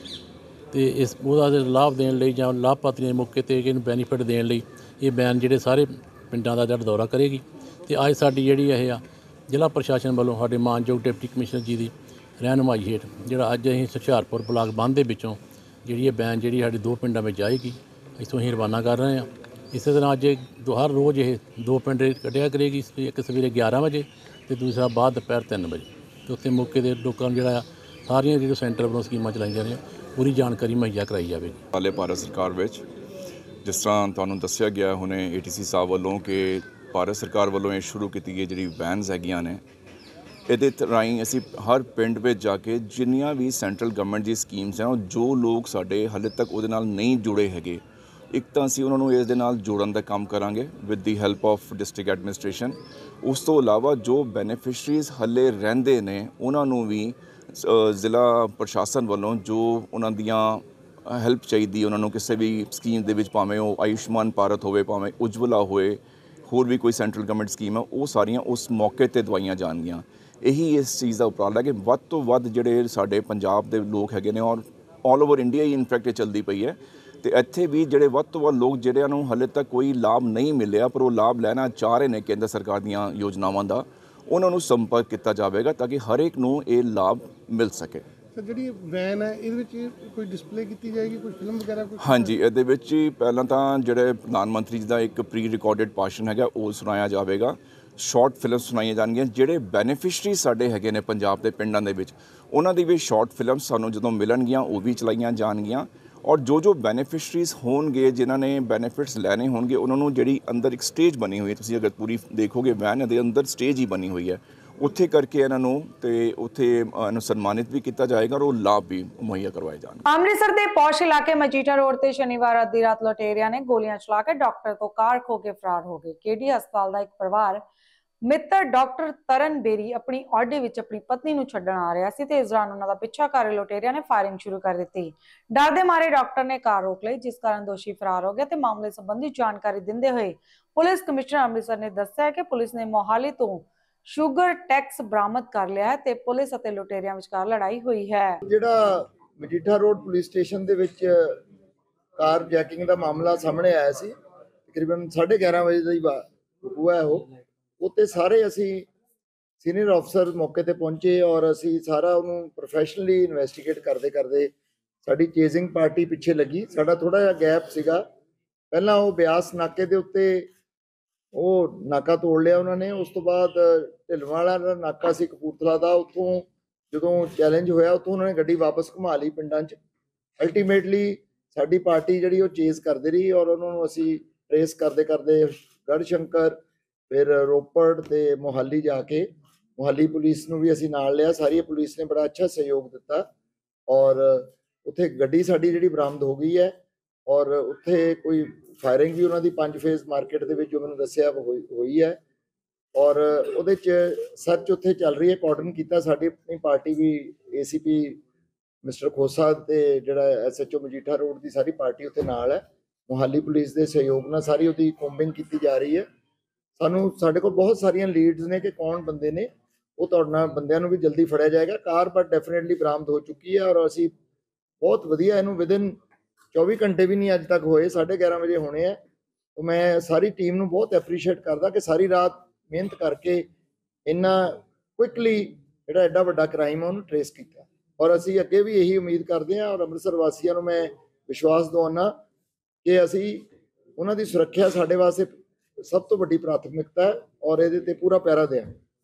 ਅਤੇ ਇਸ ਉਹਦਾ ਲਾਭ ਦੇਣ ਲਈ ਜਾਂ ਲਾਭਪਾਤਰੀਆਂ ਦੇ ਮੌਕੇ 'ਤੇ ਇਹਨੂੰ ਬੈਨੀਫਿਟ ਦੇਣ ਲਈ ਇਹ ਵੈਨ ਜਿਹੜੇ ਸਾਰੇ ਪਿੰਡਾਂ ਦਾ ਜਿਹੜਾ ਦੌਰਾ ਕਰੇਗੀ। ਅਤੇ ਅੱਜ ਸਾਡੀ ਜਿਹੜੀ ਇਹ ਆ ਜ਼ਿਲ੍ਹਾ ਪ੍ਰਸ਼ਾਸਨ ਵੱਲੋਂ ਸਾਡੇ ਮਾਨਯੋਗ ਡਿਪਟੀ ਕਮਿਸ਼ਨਰ ਜੀ ਦੀ ਰਹਿਨੁਮਾਈ ਹੇਠ ਜਿਹੜਾ ਅੱਜ ਅਸੀਂ ਹੁਸ਼ਿਆਰਪੁਰ ਬਲਾਕ ਬੰਦ ਦੇ ਵਿੱਚੋਂ ਜਿਹੜੀ ਇਹ ਵੈਨ ਜਿਹੜੀ ਸਾਡੇ ਦੋ ਪਿੰਡਾਂ ਵਿੱਚ ਜਾਏਗੀ, ਇੱਥੋਂ ਅਸੀਂ ਰਵਾਨਾ ਕਰ ਰਹੇ ਹਾਂ। ਇਸੇ ਤਰ੍ਹਾਂ ਅੱਜ ਦੋ ਹਰ ਰੋਜ਼ ਇਹ ਦੋ ਪਿੰਡ ਕੱਢਿਆ ਕਰੇਗੀ, ਇੱਕ ਸਵੇਰੇ ਗਿਆਰਾਂ ਵਜੇ ਅਤੇ ਦੂਸਰਾ ਬਾਅਦ ਦੁਪਹਿਰ ਤਿੰਨ ਵਜੇ। ਅਤੇ ਉੱਥੇ ਮੌਕੇ ਦੇ ਲੋਕਾਂ ਨੂੰ ਜਿਹੜਾ ਆ ਸਾਰੀਆਂ ਜਿਹੜੇ ਸੈਂਟਰ ਵੱਲੋਂ ਸਕੀਮਾਂ ਚਲਾਈਆਂ ਜਾ ਰਹੀਆਂ ਪੂਰੀ ਜਾਣਕਾਰੀ ਮੁਹੱਈਆ ਕਰਾਈ ਜਾਵੇਗੀ। ਹਾਲੇ ਭਾਰਤ ਸਰਕਾਰ ਵਿੱਚ ਜਿਸ ਤਰ੍ਹਾਂ ਤੁਹਾਨੂੰ ਦੱਸਿਆ ਗਿਆ ਹੁਣੇ ਏ ਟੀ ਸੀ ਸਾਹਿਬ ਵੱਲੋਂ ਕਿ ਭਾਰਤ ਸਰਕਾਰ ਵੱਲੋਂ ਇਹ ਸ਼ੁਰੂ ਕੀਤੀ ਗਈ ਜਿਹੜੀ ਵੈਨਸ ਹੈਗੀਆਂ ਨੇ, ਇਹਦੇ ਰਾਹੀਂ ਅਸੀਂ ਹਰ ਪਿੰਡ ਵਿੱਚ ਜਾ ਕੇ ਜਿੰਨੀਆਂ ਵੀ ਸੈਂਟਰਲ ਗਵਰਨਮੈਂਟ ਦੀ ਸਕੀਮਸ ਹਨ, ਉਹ ਜੋ ਲੋਕ ਸਾਡੇ ਹਾਲੇ ਤੱਕ ਉਹਦੇ ਨਾਲ ਨਹੀਂ ਜੁੜੇ ਹੈਗੇ, ਇੱਕ ਤਾਂ ਅਸੀਂ ਉਹਨਾਂ ਨੂੰ ਇਸ ਦੇ ਨਾਲ ਜੋੜਨ ਦਾ ਕੰਮ ਕਰਾਂਗੇ with the help of district administration. ਉਸ ਤੋਂ ਇਲਾਵਾ ਜੋ ਬੈਨੀਫਿਸ਼ਰੀਜ਼ ਹਾਲੇ ਰਹਿੰਦੇ ਨੇ ਉਹਨਾਂ ਨੂੰ ਵੀ ਜ਼ਿਲ੍ਹਾ ਪ੍ਰਸ਼ਾਸਨ ਵੱਲੋਂ ਜੋ ਉਹਨਾਂ ਦੀਆਂ ਹੈਲਪ ਚਾਹੀਦੀ ਉਹਨਾਂ ਨੂੰ ਕਿਸੇ ਵੀ ਸਕੀਮ ਦੇ ਵਿੱਚ, ਭਾਵੇਂ ਉਹ ਆਯੁਸ਼ਮਾਨ ਭਾਰਤ ਹੋਵੇ, ਭਾਵੇਂ ਉਜਵਲਾ ਹੋਏ, ਹੋਰ ਵੀ ਕੋਈ ਸੈਂਟਰਲ ਗਵਰਨਮੈਂਟ ਸਕੀਮ ਹੈ, ਉਹ ਸਾਰੀਆਂ ਉਸ ਮੌਕੇ 'ਤੇ ਦਵਾਈਆਂ ਜਾਣਗੀਆਂ। ਇਹੀ ਇਸ ਚੀਜ਼ ਦਾ ਉਪਰਾਲਾ ਕਿ ਵੱਧ ਤੋਂ ਵੱਧ ਜਿਹੜੇ ਸਾਡੇ ਪੰਜਾਬ ਦੇ ਲੋਕ ਹੈਗੇ ਨੇ ਔਰ ਆਲ ਓਵਰ ਇੰਡੀਆ ਹੀ ਇਨਫੈਕਟ ਇਹ ਚੱਲਦੀ ਪਈ ਹੈ, ਅਤੇ ਇੱਥੇ ਵੀ ਜਿਹੜੇ ਵੱਧ ਤੋਂ ਵੱਧ ਲੋਕ ਜਿਹੜਿਆਂ ਨੂੰ ਹਾਲੇ ਤੱਕ ਕੋਈ ਲਾਭ ਨਹੀਂ ਮਿਲਿਆ ਪਰ ਉਹ ਲਾਭ ਲੈਣਾ ਚਾਹ ਰਹੇ ਨੇ ਕੇਂਦਰ ਸਰਕਾਰ ਦੀਆਂ ਯੋਜਨਾਵਾਂ ਦਾ, ਉਹਨਾਂ ਨੂੰ ਸੰਪਰਕ ਕੀਤਾ ਜਾਵੇਗਾ ਤਾਂ ਕਿ ਹਰ ਇੱਕ ਨੂੰ ਇਹ ਲਾਭ ਮਿਲ ਸਕੇ। ਸਰ ਜਿਹੜੀ ਵੈਨ ਹੈ ਇਹਦੇ ਵਿੱਚ ਕੋਈ ਡਿਸਪਲੇ ਕੀਤੀ ਜਾਏਗੀ, ਕੋਈ ਫਿਲਮ ਵਗੈਰਾ ਕੁਝ? ਹਾਂਜੀ, ਇਹਦੇ ਵਿੱਚ ਹੀ ਪਹਿਲਾਂ ਤਾਂ ਜਿਹੜੇ ਪ੍ਰਧਾਨ ਮੰਤਰੀ ਜੀ ਦਾ ਇੱਕ ਪ੍ਰੀ ਰਿਕਾਰਡਡ ਭਾਸ਼ਣ ਹੈਗਾ ਉਹ ਸੁਣਾਇਆ ਜਾਵੇਗਾ, ਸ਼ਾਰਟ ਫਿਲਮ ਸੁਣਾਈਆਂ ਜਾਣਗੀਆਂ। ਜਿਹੜੇ ਬੈਨੀਫਿਸ਼ਰੀ ਸਾਡੇ ਹੈਗੇ ਨੇ ਪੰਜਾਬ ਦੇ ਪਿੰਡਾਂ ਦੇ ਵਿੱਚ, ਉਹਨਾਂ ਦੀ ਵੀ ਸ਼ਾਰਟ ਫਿਲਮ ਸਾਨੂੰ ਜਦੋਂ ਮਿਲਣਗੀਆਂ ਉਹ ਵੀ ਚਲਾਈਆਂ ਜਾਣਗੀਆਂ। ਔਰ ਜੋ ਜੋ ਬੈਨੀਫਿਸ਼ਰੀਜ਼ ਹੋਣਗੇ ਜਿਨ੍ਹਾਂ ਨੇ ਬੈਨੀਫਿਟਸ ਲੈਣੇ ਹੋਣਗੇ, ਉਹਨਾਂ ਨੂੰ ਜਿਹੜੀ ਅੰਦਰ ਇੱਕ ਸਟੇਜ ਬਣੀ ਹੋਈ ਹੈ, ਤੁਸੀਂ ਅਗਰ ਪੂਰੀ ਦੇਖੋਗੇ ਵੈਨ ਦੇ ਅੰਦਰ ਸਟੇਜ ਹੀ ਬਣੀ ਹੋਈ ਹੈ, ਉੱਥੇ ਕਰਕੇ ਇਹਨਾਂ ਨੂੰ ਤੇ ਉੱਥੇ ਇਹਨੂੰ ਸਨਮਾਨਿਤ ਵੀ ਕੀਤਾ ਜਾਏਗਾ ਔਰ ਉਹ ਲਾਭ ਵੀ ਮੁਹੱਈਆ ਕਰਵਾਏ ਜਾਣਗੇ। ਅੰਮ੍ਰਿਤਸਰ ਦੇ ਪੌਸ਼ ਇਲਾਕੇ ਮਜੀਠਾ ਰੋਡ ਤੇ ਸ਼ਨੀਵਾਰ ਅੱਧੀ ਰਾਤ ਲੁਟੇਰਿਆਂ ਨੇ ਗੋਲੀਆਂ ਚਲਾ ਕੇ ਡਾਕਟਰ ਤੋਂ ਕਾਰ ਖੋਹ ਕੇ ਫਰਾਰ ਹੋ ਗਏ। ਕੇਡੀ ਹਸਪਤਾਲ ਦਾ ਇੱਕ ਪਰਿਵਾਰ ਮਿੱਤਰ ਡਾਕਟਰ ਤਰਨ ਬੇਰੀ ਆਪਣੀ ਆਡੀ ਵਿੱਚ ਆਪਣੀ ਪਤਨੀ ਨੂੰ ਛੱਡਣ ਆ ਰਿਹਾ ਸੀ ਤੇ ਇਸ ਦੌਰਾਨ ਉਹਨਾਂ ਦਾ ਪਿੱਛਾ ਕਰ ਰਹੇ ਲੁਟੇਰਿਆਂ ਨੇ ਫਾਇਰਿੰਗ ਸ਼ੁਰੂ ਕਰ ਦਿੱਤੀ। ਡਰ ਦੇ ਮਾਰੇ ਡਾਕਟਰ ਨੇ ਕਾਰ ਰੋਕ ਲਈ, ਜਿਸ ਕਾਰਨ ਦੋਸ਼ੀ ਫਰਾਰ ਹੋ ਗਿਆ ਤੇ ਮਾਮਲੇ ਸੰਬੰਧੀ ਜਾਣਕਾਰੀ ਦਿੰਦੇ ਹੋਏ ਪੁਲਿਸ ਕਮਿਸ਼ਨਰ ਅੰਮ੍ਰਿਤਸਰ ਨੇ ਦੱਸਿਆ ਕਿ ਪੁਲਿਸ ਨੇ ਮੋਹਾਲੀ ਤੋਂ ਸ਼ੂਗਰ ਟੈਕਸ ਬਰਾਮਦ ਕਰ ਲਿਆ ਹੈ ਤੇ ਪੁਲਿਸ ਅਤੇ ਲੁਟੇਰਿਆਂ ਵਿਚਕਾਰ ਲੜਾਈ ਹੋਈ ਹੈ। ਜਿਹੜਾ ਮਜੀਠਾ ਰੋਡ ਪੁਲਿਸ ਸਟੇਸ਼ਨ ਦੇ ਵਿੱਚ ਕਾਰ ਜੈਕਿੰਗ ਦਾ ਮਾਮਲਾ ਸਾਹਮਣੇ ਆਇਆ ਸੀ, ਤਕਰੀਬਨ ਸਾਢੇ ਗਿਆਰਾਂ ਵਜੇ ਦਾ ਹੀ ਹੋਇਆ ਉਹ। ਉੱਤੇ ਸਾਰੇ ਅਸੀਂ ਸੀਨੀਅਰ ਅਫਸਰ ਮੌਕੇ ਤੇ ਪਹੁੰਚੇ ਔਰ ਅਸੀਂ ਸਾਰਾ ਉਹਨੂੰ ਪ੍ਰੋਫੈਸ਼ਨਲੀ ਇਨਵੈਸਟੀਗੇਟ ਕਰਦੇ ਕਰਦੇ ਸਾਡੀ ਚੇਜ਼ਿੰਗ ਪਾਰਟੀ ਪਿੱਛੇ ਲੱਗੀ। ਸਾਡਾ ਥੋੜਾ ਜਿਹਾ ਗੈਪ ਸੀਗਾ, ਪਹਿਲਾਂ ਉਹ ਬਿਆਸ ਨਾਕੇ ਦੇ ਉੱਤੇ ਉਹ ਨਾਕਾ ਤੋੜ ਲਿਆ ਉਹਨਾਂ ਨੇ, ਉਸ ਤੋਂ ਬਾਅਦ ਢਿਲਵਾਲਾ ਦਾ ਨਾਕਾ ਸੀ ਕਪੂਰਥਲਾ ਦਾ, ਉੱਥੋਂ ਜਦੋਂ ਚੈਲੰਜ ਹੋਇਆ ਉੱਥੋਂ ਉਹਨਾਂ ਨੇ ਗੱਡੀ ਵਾਪਸ ਘੁਮਾ ਲਈ ਪਿੰਡਾਂ 'ਚ। ਅਲਟੀਮੇਟਲੀ ਸਾਡੀ ਪਾਰਟੀ ਜਿਹੜੀ ਉਹ ਚੇਜ਼ ਕਰਦੇ ਰਹੀ ਔਰ ਉਹਨਾਂ ਨੂੰ ਅਸੀਂ ਟਰੇਸ ਕਰਦੇ ਕਰਦੇ ਗੜ੍ਹਸ਼ੰਕਰ, ਫਿਰ ਰੋਪੜ ਤੇ ਮੋਹਾਲੀ ਜਾ ਕੇ ਮੋਹਾਲੀ ਪੁਲਿਸ ਨੂੰ ਵੀ ਅਸੀਂ ਨਾਲ ਲਿਆ। ਸਾਰੀ ਪੁਲਿਸ ਨੇ ਬੜਾ ਅੱਛਾ ਸਹਿਯੋਗ ਦਿੱਤਾ ਔਰ ਉੱਥੇ ਗੱਡੀ ਸਾਡੀ ਜਿਹੜੀ ਬਰਾਮਦ ਹੋ ਗਈ ਹੈ ਔਰ ਉੱਥੇ ਕੋਈ ਫਾਇਰਿੰਗ ਵੀ ਉਹਨਾਂ ਦੀ ਪੰਜ ਫੇਜ਼ ਮਾਰਕੀਟ ਦੇ ਵਿੱਚ ਜੋ ਮੈਨੂੰ ਦੱਸਿਆ ਹੋਈ ਹੈ ਔਰ ਉਹਦੇ 'ਚ ਸਰਚ ਉੱਥੇ ਚੱਲ ਰਹੀ ਹੈ। ਕੋਆਰਡੀਨੇਟ ਕੀਤਾ ਸਾਡੀ ਆਪਣੀ ਪਾਰਟੀ ਵੀ, A C P mister Khosa ਤੇ ਜਿਹੜਾ S H O Majitha road ਦੀ ਸਾਰੀ ਪਾਰਟੀ ਉੱਥੇ ਨਾਲ ਹੈ। ਮੋਹਾਲੀ ਪੁਲਿਸ ਦੇ ਸਹਿਯੋਗ ਨਾਲ ਸਾਰੀ ਉਹਦੀ ਕੋਂਬਿੰਗ ਕੀਤੀ ਜਾ ਰਹੀ ਹੈ। ਸਾਨੂੰ ਸਾਡੇ ਕੋਲ ਬਹੁਤ ਸਾਰੀਆਂ ਲੀਡਸ ਨੇ ਕਿ ਕੌਣ ਬੰਦੇ ਨੇ, ਉਹ ਤੁਹਾਡੇ ਨਾਲ ਬੰਦਿਆਂ ਨੂੰ ਵੀ ਜਲਦੀ ਫੜਿਆ ਜਾਏਗਾ। ਕਾਰ ਪਰ ਡੈਫੀਨੇਟਲੀ ਬਰਾਮਦ ਹੋ ਚੁੱਕੀ ਹੈ ਔਰ ਅਸੀਂ ਬਹੁਤ ਵਧੀਆ ਇਹਨੂੰ ਵਿਦਿਨ ਚੌਵੀ ਘੰਟੇ ਵੀ ਨਹੀਂ ਅੱਜ ਤੱਕ ਹੋਏ, ਸਾਢੇ ਗਿਆਰਾਂ ਵਜੇ ਹੋਣੇ ਹੈ। ਮੈਂ ਸਾਰੀ ਟੀਮ ਨੂੰ ਬਹੁਤ ਐਪਰੀਸ਼ੀਏਟ ਕਰਦਾ ਕਿ ਸਾਰੀ ਰਾਤ ਮਿਹਨਤ ਕਰਕੇ ਇੰਨਾ ਕੁਇਕਲੀ ਜਿਹੜਾ ਐਡਾ ਵੱਡਾ ਕ੍ਰਾਈਮ ਹੈ ਉਹਨੂੰ ਟਰੇਸ ਕੀਤਾ ਔਰ ਅਸੀਂ ਅੱਗੇ ਵੀ ਇਹੀ ਉਮੀਦ ਕਰਦੇ ਹਾਂ ਔਰ ਅੰਮ੍ਰਿਤਸਰ ਵਾਸੀਆਂ ਨੂੰ ਮੈਂ ਵਿਸ਼ਵਾਸ ਦਿਵਾਉਣਾ ਕਿ ਅਸੀਂ ਉਹਨਾਂ ਦੀ ਸੁਰੱਖਿਆ ਸਾਡੇ ਵਾਸਤੇ ਸਭ ਤੋਂ ਵੱਡੀ ਪ੍ਰਾਥਮਿਕਤਾ ਹੈ ਔਰ ਇਹਦੇ ਤੇ ਪੂਰਾ ਪਹਿਰਾ ਦੇਵਾਂਗੇ।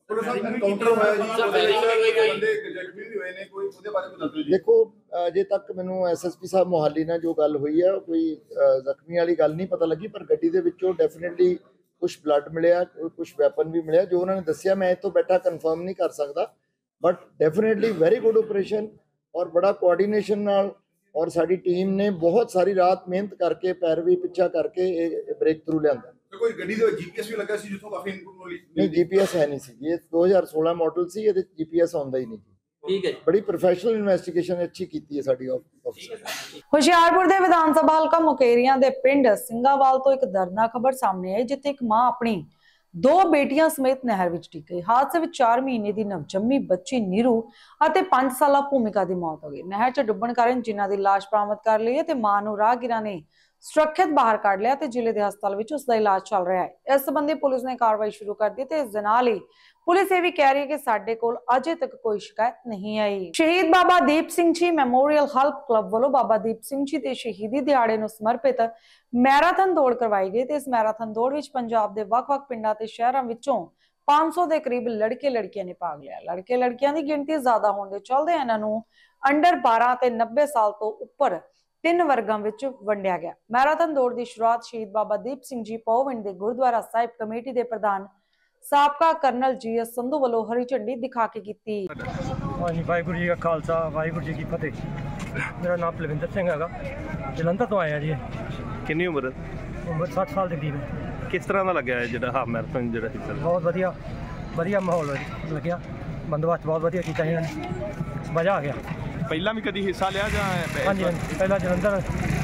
देखो अजे तक मैनू एस एस पी साहब मोहाली ने जो गल हुई है कोई जख्मी वाली गल नहीं पता लगी, पर गड्डी दे विचों डेफिनेटली कुछ ब्लड मिलिया, कुछ वैपन भी मिलिया। जो उन्होंने दसिया मैं इतों बैठा कन्फर्म नहीं कर सकता, but definitely very good operation और बड़ा कोआर्डीनेशन नाल और साडी टीम ने बहुत सारी रात मेहनत करके पैरवी पिछा करके ब्रेक थ्रू लिया। कोई गड्डी दे जीपीएस भी लगा सी जिथों काफी इनपुट मिली? नहीं, जीपीएस है नहीं सी, ये दो हज़ार सोलह मॉडल सी, ये जीपीएस आउंदा ही नहीं। ठीक है, बड़ी प्रोफेशनल इन्वेस्टिगेशन अच्छी की है साडी ऑफिसर। ਹੁਸ਼ਿਆਰਪੁਰ ਦੇ ਵਿਧਾਨ ਸਭਾ ਹਲਕਾ ਮੁਕੇਰੀਆਂ ਦੇ ਪਿੰਡ ਸਿੰਘਾਵਾਲ ਤੋਂ ਇੱਕ ਦਰਦਨਾਕ ਖਬਰ ਸਾਹਮਣੇ ਆਈ, ਜਿੱਥੇ ਇੱਕ ਮਾਂ ਆਪਣੀ ਦੋ ਬੇਟੀਆਂ ਸਮੇਤ ਨਹਿਰ ਵਿੱਚ ਡਿੱਗ ਗਈ। ਹਾਦਸੇ ਵਿੱਚ ਚਾਰ ਮਹੀਨੇ ਦੀ ਨਵਜੰਮੀ ਬੱਚੀ ਨੀਰੂ ਅਤੇ ਪੰਜ ਸਾਲਾ ਭੂਮਿਕਾ ਦੀ ਮੌਤ ਹੋ ਗਈ। ਨਹਿਰ 'ਚ ਡੁੱਬਣ ਕਾਰਨ ਜਿਨ੍ਹਾਂ ਦੀ ਲਾਸ਼ ਬਰਾਮਦ ਕਰ ਲਈ ਹੈ ਤੇ ਮਾਂ ਨੂੰ ਰਾਹਗੀਰਾਂ ਨੇ ਸੁਰੱਖਿਅਤ ਬਾਹਰ ਕੱਢ ਲਿਆ ਤੇ ਜ਼ਿਲ੍ਹੇ ਦੇ ਹਸਪਤਾਲ ਵਿੱਚ ਉਸ ਦਾ ਇਲਾਜ ਚੱਲ ਰਿਹਾ ਹੈ। ਇਸ ਸੰਬੰਧੀ ਪੁਲਿਸ ਨੇ ਕਾਰਵਾਈ ਸ਼ੁਰੂ ਕਰ ਦਿੱਤੀ ਤੇ ਇਸ ਦੇ ਨਾਲ ਹੀ ਪੁਲਿਸ ਇਹ ਵੀ ਕਹਿ ਰਹੀ ਹੈ ਕਿ ਸਾਡੇ ਕੋਲ ਅਜੇ ਤੱਕ ਕੋਈ ਸ਼ਿਕਾਇਤ ਨਹੀਂ ਆਈ। ਸ਼ਹੀਦ Baba Deep Singh ji memorial help club ਵੱਲੋਂ ਬਾਬਾ ਦੀਪ ਸਿੰਘ ਜੀ ਦੇ ਸ਼ਹੀਦੀ ਦਿਹਾੜੇ ਨੂੰ ਸਮਰਪਿਤ ਮੈਰਾਥਨ ਦੌੜ ਕਰਵਾਈ ਗਈ ਤੇ ਇਸ ਮੈਰਾਥਨ ਦੌੜ ਵਿੱਚ ਪੰਜਾਬ ਦੇ ਵੱਖ-ਵੱਖ ਪਿੰਡਾਂ ਤੇ ਸ਼ਹਿਰਾਂ ਵਿੱਚੋਂ ਪੰਜ ਸੌ ਦੇ ਕਰੀਬ ਲੜਕੇ ਲੜਕੀਆਂ ਨੇ ਭਾਗ ਲਿਆ। ਲੜਕੇ ਲੜਕੀਆਂ ਦੀ ਗਿਣਤੀ ਜ਼ਿਆਦਾ ਹੋਣ ਦੇ ਚਲਦੇ ਇਹਨਾਂ ਨੂੰ ਅੰਡਰ ਬਾਰਾਂ ਤੇ ਨੱਬੇ ਸਾਲ ਤੋਂ ਉੱਪਰ ਤਿੰਨ ਵਰਗਾਂ ਵਿੱਚ ਵੰਡਿਆ ਗਿਆ। ਮੈਰਾਥਨ ਦੌੜ ਦੀ ਸ਼ੁਰੂਆਤ ਸ਼ਹੀਦ ਬਾਬਾ ਦੀਪ ਸਿੰਘ ਜੀ ਪੌਵਿੰਡ ਦੇ ਗੁਰਦੁਆਰਾ ਸਾਹਿਬ ਕਮੇਟੀ ਦੇ ਪ੍ਰਧਾਨ ਸਾਬਕਾ ਕਰਨਲ ਜੀ ਐਸ ਸੰਧੂ ਵੱਲੋਂ ਹਰੀ ਝੰਡੀ ਦਿਖਾ ਕੇ ਕੀਤੀ। ਹਾਂਜੀ, ਵਾਹਿਗੁਰੂ ਜੀ ਕਾ ਖਾਲਸਾ, ਵਾਹਿਗੁਰੂ ਜੀ ਕੀ ਫਤਿਹ। ਮੇਰਾ ਨਾਮ ਪਲਵਿੰਦਰ ਸਿੰਘ ਹੈਗਾ, ਜਲੰਧਰ ਤੋਂ ਆਇਆ ਜੀ। ਕਿੰਨੀ ਉਮਰ? ਉਮਰ ਸੱਠ ਸਾਲ ਦੇ ਕਰੀਬ ਹੈ। ਕਿਸ ਤਰ੍ਹਾਂ ਦਾ ਲੱਗਿਆ ਜਿਹੜਾ ਹਾਫ ਮੈਰਾਥਨ ਜਿਹੜਾ ਹਿੱਸਾ? ਬਹੁਤ ਵਧੀਆ, ਵਧੀਆ ਮਾਹੌਲ ਲੱਗਿਆ, ਬੰਦੋਬਸਤ ਬਹੁਤ ਵਧੀਆ ਕੀਤਾ ਇਹਨਾਂ ਨੇ, ਮਜ਼ਾ ਆ ਗਿਆ। ਪਹਿਲਾਂ ਵੀ ਕਦੀ ਹਿੱਸਾ ਲਿਆ ਜਾਂ? ਹਾਂਜੀ ਹਾਂਜੀ, ਪਹਿਲਾਂ ਜਲੰਧਰ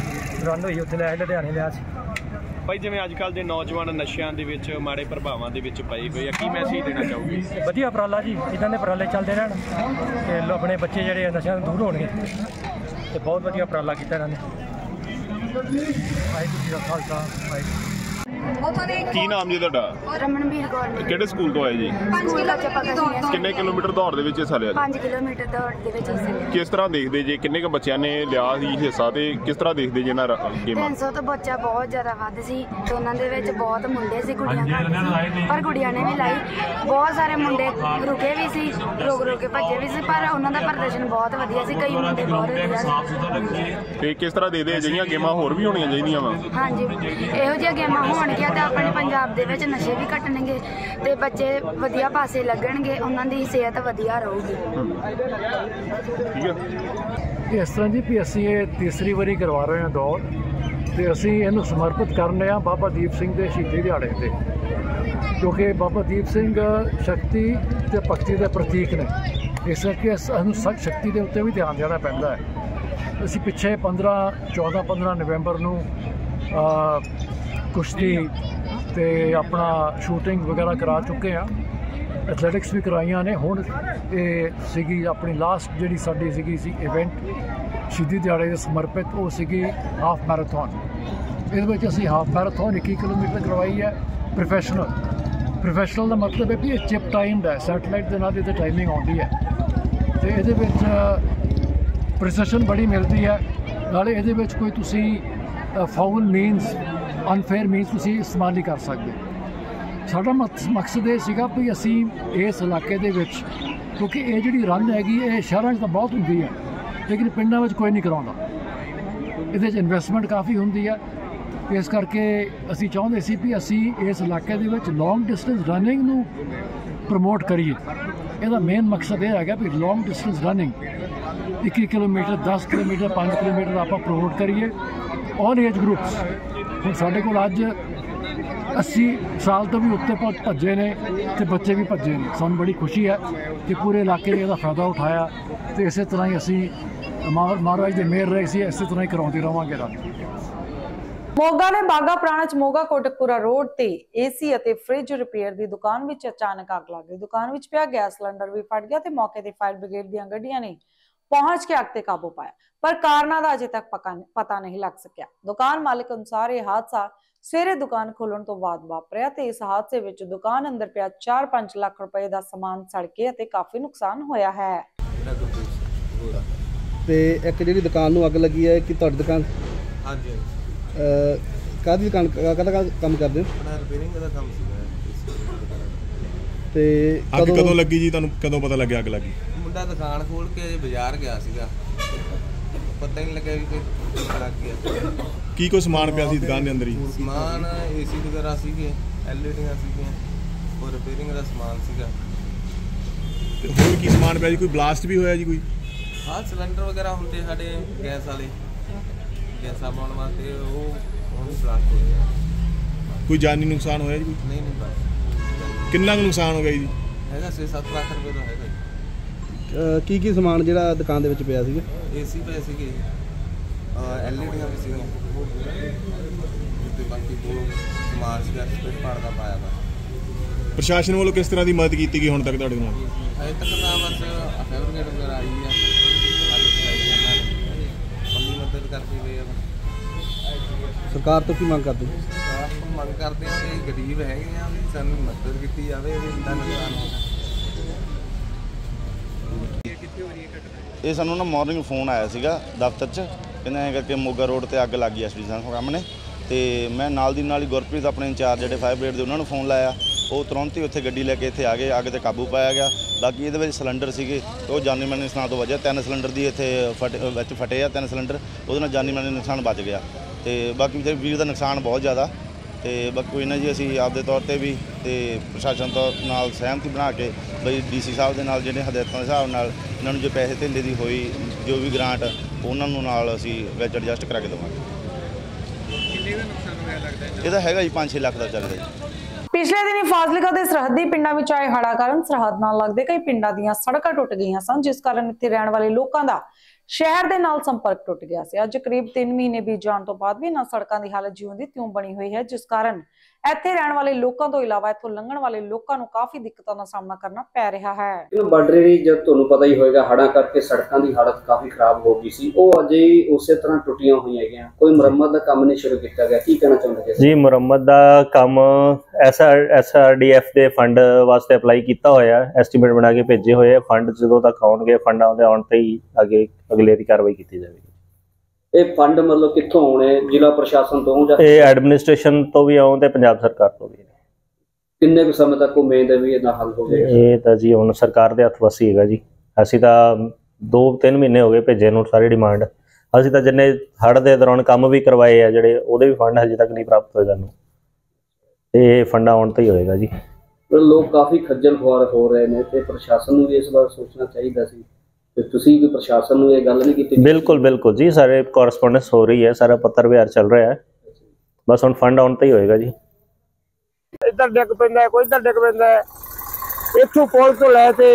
ਰਨ ਹੋਈ, ਉੱਥੇ ਲਿਆ, ਲੁਧਿਆਣੇ ਲਿਆ ਸੀ। ਭਾਈ ਜਿਵੇਂ ਅੱਜ ਕੱਲ੍ਹ ਦੇ ਨੌਜਵਾਨ ਨਸ਼ਿਆਂ ਦੇ ਵਿੱਚ ਮਾੜੇ ਪ੍ਰਭਾਵਾਂ ਦੇ ਵਿੱਚ ਪਏ ਹੋਏ ਆ, ਕੀ ਮੈਸੇਜ ਦੇਣਾ ਚਾਹੋਗੇ? ਵਧੀਆ ਉਪਰਾਲਾ ਜੀ, ਇੱਦਾਂ ਦੇ ਉਪਰਾਲੇ ਚੱਲਦੇ ਰਹਿਣ ਤੇ ਆਪਣੇ ਬੱਚੇ ਜਿਹੜੇ ਨਸ਼ਿਆਂ ਤੋਂ ਦੂਰ ਹੋਣਗੇ ਤੇ ਬਹੁਤ ਵਧੀਆ ਉਪਰਾਲਾ ਕੀਤਾ ਇਹਨਾਂ ਨੇ। ਵਾਹਿਗੁਰੂ ਜੀ ਦਾ ਖਾਲਸਾ, ਵਾਹਿਗੁਰੂ। ਕੀ ਨਾਮ ਜੀ ਤੁਹਾਡਾ? ਰਮਨਵੀਰ ਕੌਰ। ਕਿਹੜੇ ਸਕੂਲ ਤੋਂ ਆਏ ਜੀ? ਕਿੰਨੇ ਕਿਲੋਮੀਟਰ ਦੌੜ ਦੇ ਵਿੱਚ ਹਿੱਸਾ ਲਿਆ ਜੀ? ਪੰਜ ਕਿਲੋਮੀਟਰ ਦੌੜ ਦੇ ਵਿੱਚ ਹਿੱਸਾ ਲਿਆ। ਕਿਸ ਤਰ੍ਹਾਂ ਦੇਖਦੇ ਜੇ ਕਿੰਨੇ ਕੁ ਬੱਚਿਆਂ ਨੇ ਲਿਆ ਸੀ ਹਿੱਸਾ ਤੇ ਕਿਸ ਤਰ੍ਹਾਂ ਦੇਖਦੇ ਜੇ ਇਹਨਾਂ ਗੇਮਾਂ? ਤਿੰਨ ਸੌ ਤੋਂ ਬੱਚਾ ਬਹੁਤ ਜ਼ਿਆਦਾ ਵੱਧ ਸੀ ਤੇ ਉਹਨਾਂ ਦੇ ਵਿੱਚ ਬਹੁਤ ਮੁੰਡੇ ਸੀ, ਕੁੜੀਆਂ ਘੱਟ ਸੀ, ਪਰ ਕੁੜੀਆਂ ਨੇ ਵੀ ਲਾਈ। ਬਹੁਤ ਸਾਰੇ ਮੁੰਡੇ ਰੁਕੇ ਵੀ ਸੀ, ਰੁਕ ਰੁਕ ਕੇ ਭੱਜੇ ਵੀ ਸੀ, ਪਰ ਉਹਨਾਂ ਦਾ ਪ੍ਰਦਰਸ਼ਨ ਬਹੁਤ ਵਧੀਆ ਸੀ। ਕਈ ਮੁੰਡੇ ਬਹੁਤ ਵਧੀਆ ਸੀ। ਤੇ ਕਿਸ ਤਰ੍ਹਾਂ ਦੇਖਦੇ ਜਿਹੜੀਆਂ ਗੇਮਾਂ ਹੋਰ ਵੀ ਹੋਣੀਆਂ ਚਾਹੀਦੀਆਂ ਵਾ? ਹਾਂਜੀ, ਇਹੋ ਜਿਹੀਆਂ ਗੇਮਾਂ ਹੋਣਗੀਆਂ ਤੇ ਆਪਣੇ ਪੰਜਾਬ ਦੇ ਵਿੱਚ ਨਸ਼ੇ ਵੀ ਘਟਣਗੇ ਤੇ ਬੱਚੇ ਵਧੀਆ ਪਾਸੇ ਲੱਗਣਗੇ, ਉਹਨਾਂ ਦੀ ਸਿਹਤ ਵਧੀਆ ਰਹੂਗੀ। ਇਸ ਤਰ੍ਹਾਂ ਜੀ ਵੀ ਅਸੀਂ ਇਹ ਤੀਸਰੀ ਵਾਰੀ ਕਰਵਾ ਰਹੇ ਹਾਂ ਦੌੜ ਤੇ ਅਸੀਂ ਇਹਨੂੰ ਸਮਰਪਿਤ ਕਰਨ ਰਹੇ ਹਾਂ ਬਾਬਾ ਦੀਪ ਸਿੰਘ ਦੇ ਸ਼ਹੀਦੀ ਦਿਹਾੜੇ ਤੇ, ਕਿਉਂਕਿ ਬਾਬਾ ਦੀਪ ਸਿੰਘ ਸ਼ਕਤੀ ਤੇ ਭਗਤੀ ਦੇ ਪ੍ਰਤੀਕ ਨੇ। ਇਸ ਕਰਕੇ ਸਾਨੂੰ ਸੱਚ ਸ਼ਕਤੀ ਦੇ ਉੱਤੇ ਵੀ ਧਿਆਨ ਦੇਣਾ ਪੈਂਦਾ ਹੈ। ਅਸੀਂ ਪਿੱਛੇ ਪੰਦਰਾਂ ਚੌਦਾਂ ਪੰਦਰਾਂ ਨਵੰਬਰ ਨੂੰ ਕੁਸ਼ਤੀ ਤੇ ਆਪਣਾ ਸ਼ੂਟਿੰਗ ਵਗੈਰਾ ਕਰਾ ਚੁੱਕੇ ਆ, ਐਥਲੈਟਿਕਸ ਵੀ ਕਰਾਈਆਂ ਨੇ। ਹੁਣ ਇਹ ਸੀਗੀ ਆਪਣੀ ਲਾਸਟ ਜਿਹੜੀ ਸਾਡੀ ਸੀਗੀ ਸੀ ਇਵੈਂਟ ਸ਼ਹੀਦੀ ਦਿਹਾੜੇ ਦੇ ਸਮਰਪਿਤ, ਉਹ ਸੀਗੀ ਹਾਫ ਮੈਰਾਥਨ। ਇਹਦੇ ਵਿੱਚ ਅਸੀਂ ਹਾਫ ਮੈਰਾਥਨ ਇੱਕੀ ਕਿਲੋਮੀਟਰ ਕਰਵਾਈ ਹੈ। ਪ੍ਰੋਫੈਸ਼ਨਲ ਪ੍ਰੋਫੈਸ਼ਨਲ ਦਾ ਮਤਲਬ ਹੈ ਵੀ ਇਹ ਚਿਪ ਟਾਈਮਡ ਹੈ, ਸੈਟਲਾਈਟ ਦੇ ਨਾਲ ਇਹਦੇ ਟਾਈਮਿੰਗ ਆਉਂਦੀ ਹੈ ਤੇ ਇਹਦੇ ਵਿੱਚ ਪ੍ਰੈਸੀਸ਼ਨ ਬੜੀ ਮਿਲਦੀ ਹੈ। ਨਾਲੇ ਇਹਦੇ ਵਿੱਚ ਕੋਈ ਤੁਸੀਂ ਫਾਊਲ ਮੀਨਸ ਅਨਫੇਅਰ ਮੀਨਸ ਤੁਸੀਂ ਇਸਤੇਮਾਲ ਨਹੀਂ ਕਰ ਸਕਦੇ। ਸਾਡਾ ਮਕਸਦ ਇਹ ਸੀਗਾ ਵੀ ਅਸੀਂ ਇਸ ਇਲਾਕੇ ਦੇ ਵਿੱਚ, ਕਿਉਂਕਿ ਇਹ ਜਿਹੜੀ ਰਨ ਹੈਗੀ ਇਹ ਸ਼ਹਿਰਾਂ 'ਚ ਤਾਂ ਬਹੁਤ ਹੁੰਦੀ ਹੈ ਲੇਕਿਨ ਪਿੰਡਾਂ ਵਿੱਚ ਕੋਈ ਨਹੀਂ ਕਰਾਉਂਦਾ, ਇਹਦੇ 'ਚ ਇਨਵੈਸਟਮੈਂਟ ਕਾਫੀ ਹੁੰਦੀ ਹੈ। ਇਸ ਕਰਕੇ ਅਸੀਂ ਚਾਹੁੰਦੇ ਸੀ ਵੀ ਅਸੀਂ ਇਸ ਇਲਾਕੇ ਦੇ ਵਿੱਚ ਲੌਂਗ ਡਿਸਟੈਂਸ ਰਨਿੰਗ ਨੂੰ ਪ੍ਰਮੋਟ ਕਰੀਏ। ਇਹਦਾ ਮੇਨ ਮਕਸਦ ਇਹ ਹੈਗਾ ਵੀ ਲੌਂਗ ਡਿਸਟੈਂਸ ਰਨਿੰਗ ਇੱਕੀ ਕਿਲੋਮੀਟਰ, ਦਸ ਕਿਲੋਮੀਟਰ, ਪੰਜ ਕਿਲੋਮੀਟਰ ਆਪਾਂ ਪ੍ਰਮੋਟ ਕਰੀਏ ਆਲ ਏਜ ਗਰੁੱਪਸ। ਹੁਣ ਸਾਡੇ ਕੋਲ ਅੱਜ अस्सी साल तो भी उत्ते भज्जे ने ते बच्चे भी भज्जे ने। सानू बड़ी खुशी है कि पूरे इलाके ने इसका फायदा उठाया तो इस तरह ही असी महाराज की मेहर रही सी, इस तरह ही कराते रहांगे। ਮੋਗਾ ਦੇ ਬਾਗਾ ਪੁਰਾਣਾ ਚ ਮੋਗਾ ਕੋਟਕਪੂਰਾ ਰੋਡ ਤੇ ਏਸੀ ਅਤੇ ਫ੍ਰਿਜ ਰਿਪੇਅਰ ਦੀ ਦੁਕਾਨ ਵਿੱਚ ਅਚਾਨਕ ਅੱਗ ਲੱਗ ਗਈ। ਦੁਕਾਨ ਵਿੱਚ ਪਿਆ ਗੈਸ ਸਿਲੰਡਰ ਵੀ ਫਟ ਗਿਆ ਤੇ ਮੌਕੇ ਤੇ ਫਾਇਰ ਬ੍ਰਿਗੇਡ ਦੀਆਂ ਗੱਡੀਆਂ ਨੇ ਪਹੁੰਚ ਕੇ ਅੱਗ ਤੇ ਕਾਬੂ ਪਾਇਆ, ਪਰ ਕਾਰਨਾਂ ਦਾ ਅਜੇ ਤੱਕ ਪਤਾ ਨਹੀਂ ਲੱਗ ਸਕਿਆ। ਦੁਕਾਨ ਮਾਲਕ ਅਨੁਸਾਰ ਇਹ ਹਾਦਸਾ ਸਵੇਰੇ ਦੁਕਾਨ ਖੋਲਣ ਤੋਂ ਬਾਅਦ ਵਾਪਰਿਆ ਤੇ ਇਸ ਹਾਦਸੇ ਵਿੱਚ ਦੁਕਾਨ ਅੰਦਰ ਪਿਆ ਚਾਰ ਪੰਜ ਲੱਖ ਰੁਪਏ ਦਾ ਸਮਾਨ ਸੜ ਕੇ ਅਤੇ ਕਾਫੀ ਨੁਕਸਾਨ ਹੋਇਆ ਹੈ। ਤੇ ਇੱਕ ਜਿਹੜੀ ਦੁਕਾਨ ਨੂੰ ਅੱਗ ਲੱਗੀ ਹੈ ਕਿ ਤੁਹਾਡੀ ਦੁਕਾਨ? ਹਾਂਜੀ। ਕਾਹਦੀ ਦੁਕਾਨ, ਕਾਹਦਾ ਕੰਮ ਕਰਦੇ ਹੋ? ਆਪਣਾ ਰਿਪੇਅਰਿੰਗ ਦਾ ਕੰਮ ਸੀਗਾ। ਤੇ ਅੱਗ ਕਦੋਂ ਲੱਗੀ ਜੀ, ਤੁਹਾਨੂੰ ਕਦੋਂ ਪਤਾ ਲੱਗਿਆ ਅੱਗ ਲੱਗੀ? ਮੁੰਡਾ ਦੁਕਾਨ ਖੋਲ ਕੇ ਬਾਜ਼ਾਰ ਗਿਆ ਸੀਗਾ, ਪਤਾ ਹੀ ਨਹੀਂ ਲੱਗਿਆ ਵੀ ਕੋਈ ਲੱਗ ਗਿਆ। ਕੀ ਕੋਈ ਸਮਾਨ ਪਿਆ ਸੀ ਦੁਕਾਨ ਦੇ ਅੰਦਰ ਹੀ? ਸਮਾਨ ਏਸੀ ਵਗੈਰਾ ਸੀਗੇ, ਐਲਈਡੀਆਂ ਸੀਗੀਆਂ, ਹੋਰ ਰਿਪੇਅਰਿੰਗ ਦਾ ਸਮਾਨ ਸੀਗਾ। ਤੇ ਹੋਰ ਕੀ ਸਮਾਨ ਪਿਆ ਜੀ? ਕੋਈ ਬਲਾਸਟ ਵੀ ਹੋਇਆ ਜੀ ਕੋਈ? ਹਾਂ, ਸਿਲੰਡਰ ਵਗੈਰਾ ਹੁੰਦੇ ਸਾਡੇ ਗੈਸ ਵਾਲੇ, ਗੈਸਾਂ ਪਾਉਣ ਵਾਸਤੇ, ਉਹ ਉਹ ਵੀ ਬਲਾਸਟ ਹੋ ਗਿਆ। ਕੋਈ ਜਾਨੀ ਨੁਕਸਾਨ ਹੋਇਆ ਜੀ ਕੋਈ? ਨਹੀਂ ਨਹੀਂ ਬਸ। ਕਿੰਨਾ ਕੁ ਨੁਕਸਾਨ ਹੋ ਗਿਆ ਜੀ? ਹੈਗਾ ਛੇ ਸੱਤ ਲੱਖ ਰੁਪਏ ਦਾ ਹੈਗਾ ਜੀ। ਕੀ ਕੀ ਸਮਾਨ ਜਿਹੜਾ ਦੁਕਾਨ ਦੇ ਵਿੱਚ ਪਿਆ ਸੀਗਾ? ਏਸੀ ਪਏ ਸੀਗੇ, ਐਲਈਡੀਆਂ ਵੀ ਸੀਗੀਆਂ, ਤੇ ਬਾਕੀ ਦੋ ਸਮਾਨ ਸੀਗਾ ਸਪੇਅਰ ਪਾਰਟ ਦਾ ਪਾਇਆ ਵਾ। ਪ੍ਰਸ਼ਾਸਨ ਵੱਲੋਂ ਕਿਸ ਤਰ੍ਹਾਂ ਦੀ ਮਦਦ ਕੀਤੀ ਗਈ ਹੁਣ ਤੱਕ ਤੁਹਾਡੇ ਨਾਲ? ਅਜੇ ਤੱਕ ਤਾਂ ਬਸ ਫਾਇਰ ਬ੍ਰਿਗੇਡ ਵਗੈਰਾ ਆਈ ਆ, ਆਪਣੀ ਮਦਦ ਕਰਕੇ ਗਏ ਆ। ਸਰਕਾਰ ਤੋਂ ਕੀ ਮੰਗ ਕਰਦੇ? ਸਰਕਾਰ ਤੋਂ ਮੰਗ ਕਰਦੇ ਆ ਕਿ ਗਰੀਬ ਹੈਗੇ ਆ, ਵੀ ਸਾਨੂੰ ਮਦਦ ਕੀਤੀ ਜਾਵੇ, ਵੀ ਇੰਨਾ ਨੁਕਸਾਨ ਹੋਇਆ। ਇਹ ਸਾਨੂੰ ਨਾ ਮਾਰਨਿੰਗ ਫੋਨ ਆਇਆ ਸੀਗਾ ਦਫ਼ਤਰ 'ਚ, ਕਹਿੰਦੇ ਐਂ ਕਰਕੇ ਮੋਗਾ ਰੋਡ ਤੇ ਅੱਗ ਲੱਗ ਗਈ ਐਸ ਡੀ ਸਾਹਿਬ ਸਾਹਮਣੇ। ਤੇ ਮੈਂ ਨਾਲ ਦੀ ਨਾਲ ਹੀ ਗੁਰਪ੍ਰੀਤ ਆਪਣੇ ਇੰਚਾਰਜ ਜਿਹੜੇ ਫਾਇਰ ਬ੍ਰਿਗੇਡ ਦੇ ਉਹਨਾਂ ਨੂੰ ਫੋਨ ਲਾਇਆ, ਉਹ ਤੁਰੰਤ ਹੀ ਉੱਥੇ ਗੱਡੀ ਲੈ ਕੇ ਇੱਥੇ ਆ ਗਏ, ਅੱਗ 'ਤੇ ਕਾਬੂ ਪਾਇਆ ਗਿਆ। ਬਾਕੀ ਇਹਦੇ ਵਿੱਚ ਸਿਲੰਡਰ ਸੀਗੇ ਉਹ ਜਾਨੀ ਮਾਲੀ ਨੁਕਸਾਨ ਤੋਂ ਵਜ੍ਹਾ ਤਿੰਨ ਸਿਲੰਡਰ ਦੀ ਇੱਥੇ ਫਟ ਵਿੱਚ ਫਟੇ ਆ, ਤਿੰਨ ਸਿਲੰਡਰ, ਉਹਦੇ ਨਾਲ ਜਾਨੀ ਮਾਲੀ ਨੁਕਸਾਨ ਬਚ ਗਿਆ। ਤੇ ਬਾਕੀ ਵਿਚਾਰੇ ਵੀਰ ਦਾ ਨੁਕਸਾਨ ਬਹੁਤ ਜ਼ਿਆਦਾ। ਤੇ ਬਾਕੀ ਕੋਈ ਨਾ ਜੀ, ਅਸੀਂ ਆਪਦੇ ਤੌਰ ਤੇ ਵੀ ਤੇ ਪ੍ਰਸ਼ਾਸਨ ਤੋਂ ਨਾਲ ਸਹਿਮਤੀ ਬਣਾ ਕੇ ਬਈ ਡੀ ਸੀ ਸਾਹਿਬ ਦੇ ਨਾਲ ਜਿਹੜੇ ਹਦਾਇਤਾਂ ਦੇ ਹਿਸਾਬ ਨਾਲ ਇਹਨਾਂ ਨੂੰ ਜੋ ਪੈਸੇ ਧੇਲੇ ਦੀ ਹੋਈ ਜੋ ਵੀ ਗ੍ਰਾਂਟ ਉਹਨਾਂ ਨੂੰ ਨਾਲ ਅਸੀਂ ਵਿੱਚ ਐਡਜਸਟ ਕਰਾ ਕੇ ਦੇਵਾਂਗੇ। ਕਿੰਨੇ ਦਾ ਨੁਕਸਾਨ ਹੋਇਆ ਲੱਗਦਾ ਹੈ? ਇਹਦਾ ਹੈਗਾ ਜੀ ਪੰਜ ਛੇ ਲੱਖ ਦਾ ਚੱਲਦਾ ਜੀ। ਪਿਛਲੇ ਦਿਨੀ ਫਾਜ਼ਿਲਕਾ ਦੇ ਸਰਹੱਦੀ ਪਿੰਡਾਂ ਵਿੱਚ ਆਏ ਹੜ੍ਹਾਂ ਕਾਰਨ ਸਰਹੱਦ ਨਾਲ ਲੱਗਦੇ ਕਈ ਪਿੰਡਾਂ ਦੀਆਂ ਸੜਕਾਂ ਟੁੱਟ ਗਈਆਂ ਸਨ, ਜਿਸ ਕਾਰਨ ਇੱਥੇ ਰਹਿਣ ਵਾਲੇ ਲੋਕਾਂ ਦਾ ਸ਼ਹਿਰ ਦੇ ਨਾਲ ਸੰਪਰਕ ਟੁੱਟ ਗਿਆ ਸੀ। ਅੱਜ ਕਰੀਬ ਤਿੰਨ ਮਹੀਨੇ ਬੀਤ ਜਾਣ ਤੋਂ ਬਾਅਦ ਵੀ ਇਹਨਾਂ ਸੜਕਾਂ ਦੀ ਹਾਲਤ ਜਿਉਂ ਦੀ ਤਿਉਂ ਬਣੀ ਹੋਈ ਹੈ, ਜਿਸ ਕਾਰਨ ਇੱਥੇ ਰਹਿਣ ਵਾਲੇ ਲੋਕਾਂ ਤੋਂ ਇਲਾਵਾ ਇੱਥੋਂ ਲੰਘਣ ਵਾਲੇ ਲੋਕਾਂ ਨੂੰ ਕਾਫੀ ਦਿੱਕਤਾਂ ਦਾ ਸਾਹਮਣਾ ਕਰਨਾ ਪੈ ਰਿਹਾ ਹੈ। ਬਾਰਡਰ ਏਰੀਆ ਜਦ ਤੁਹਾਨੂੰ ਪਤਾ ਹੀ ਹੋਏਗਾ ਹੜ੍ਹਾਂ ਕਰਕੇ ਸੜਕਾਂ ਦੀ ਹਾਲਤ ਕਾਫੀ ਖਰਾਬ ਹੋ ਗਈ ਸੀ, ਉਹ ਅਜੇ ਉਸੇ ਤਰ੍ਹਾਂ ਟੁੱਟੀਆਂ ਹੋਈਆਂ ਹੈਗੀਆਂ, ਕੋਈ ਮੁਰੰਮਤ ਦਾ ਕੰਮ ਨਹੀਂ ਸ਼ੁਰੂ ਕੀਤਾ ਗਿਆ। ਕੀ ਕਹਿਣਾ ਚਾਹੁੰਦੇ ਜੀ? ਮੁਰੰਮਤ ਦਾ ਕੰਮ ਐਸ ਆਰ ਡੀ ਐਫ ਦੇ ਫੰਡ ਵਾਸਤੇ ਅਪਲਾਈ ਕੀਤਾ ਹੋਇਆ, ਐਸਟੀਮੇਟ ਬਣਾ ਕੇ ਭੇਜੇ ਹੋਏ। ਫੰਡ ਜਦੋਂ ਤੱਕ ਆਉਣਗੇ, ਫੰਡਾਂ ਦੇ ਆਉਣ ਤੇ ਹੀ ਅੱਗੇ ਅਗਲੇ ਦੀ ਕਾਰਵਾਈ ਕੀਤੀ ਜਾਵੇਗੀ। ਇਹ ਫੰਡ ਮਤਲਬ ਕਿੱਥੋਂ ਆਉਣੇ? ਜ਼ਿਲ੍ਹਾ ਪ੍ਰਸ਼ਾਸਨ ਤੋਂ ਜਾਂ ਇਹ ਐਡਮਿਨਿਸਟ੍ਰੇਸ਼ਨ ਤੋਂ ਵੀ ਆਉਣ ਤੇ ਪੰਜਾਬ ਸਰਕਾਰ ਤੋਂ ਵੀ। ਕਿੰਨੇ ਕੁ ਸਮੇਂ ਤੱਕ ਉਮੀਦ ਹੈ ਵੀ ਇਹਦਾ ਹੱਲ ਹੋ ਜਾਏਗਾ? ਇਹ ਤਾਂ ਜੀ ਹੁਣ ਸਰਕਾਰ ਦੇ ਹੱਥ ਵਸੀ ਹੈਗਾ ਜੀ। ਅਸੀਂ ਤਾਂ ਦੋ ਤਿੰਨ ਮਹੀਨੇ ਹੋ ਗਏ ਭੇਜੇ ਨੂੰ ਸਾਰੀ ਡਿਮਾਂਡ। ਅਸੀਂ ਤਾਂ ਜਿੰਨੇ ਹੜ੍ਹ ਦੇ ਦੌਰਾਨ ਕੰਮ ਵੀ ਕਰਵਾਏ ਆ ਜਿਹੜੇ, ਉਹਦੇ ਵੀ ਫੰਡ ਹਜੇ ਤੱਕ ਨਹੀਂ ਪ੍ਰਾਪਤ ਹੋਏ ਸਾਨੂੰ, ਤੇ ਫੰਡ ਆਉਣ ਤੇ ਹੀ ਹੋਏਗਾ ਜੀ। ਲੋਕ ਕਾਫੀ ਖੱਜਲ ਖੁਆਰ ਹੋ ਰਹੇ ਨੇ ਤੇ ਪ੍ਰਸ਼ਾਸਨ ਨੂੰ ਵੀ ਇਸ ਬਾਰੇ ਸੋਚਣਾ ਚਾਹੀਦਾ ਸੀ। ਤੇ ਤੁਸੀਂ ਵੀ ਪ੍ਰਸ਼ਾਸਨ ਨੂੰ ਇਹ ਗੱਲ ਨਹੀਂ ਕੀਤੀ? ਬਿਲਕੁਲ ਬਿਲਕੁਲ ਜੀ, ਸਾਰੇ ਕੋਰਸਪੋਂਡੈਂਸ ਹੋ ਰਹੀ ਹੈ, ਸਾਰਾ ਪੱਤਰ ਵਿਹਾਰ ਚੱਲ ਰਿਹਾ ਹੈ, ਬਸ ਹੁਣ ਫੰਡ ਆਉਣ ਤੇ ਹੀ ਹੋਏਗਾ ਜੀ। ਇੱਧਰ ਡਿੱਗ ਪੈਂਦਾ, ਕੋਈ ਇੱਧਰ ਡਿੱਗ ਪੈਂਦਾ, ਇੱਥੋਂ ਪੁਲ ਤੋਂ ਲੈ ਕੇ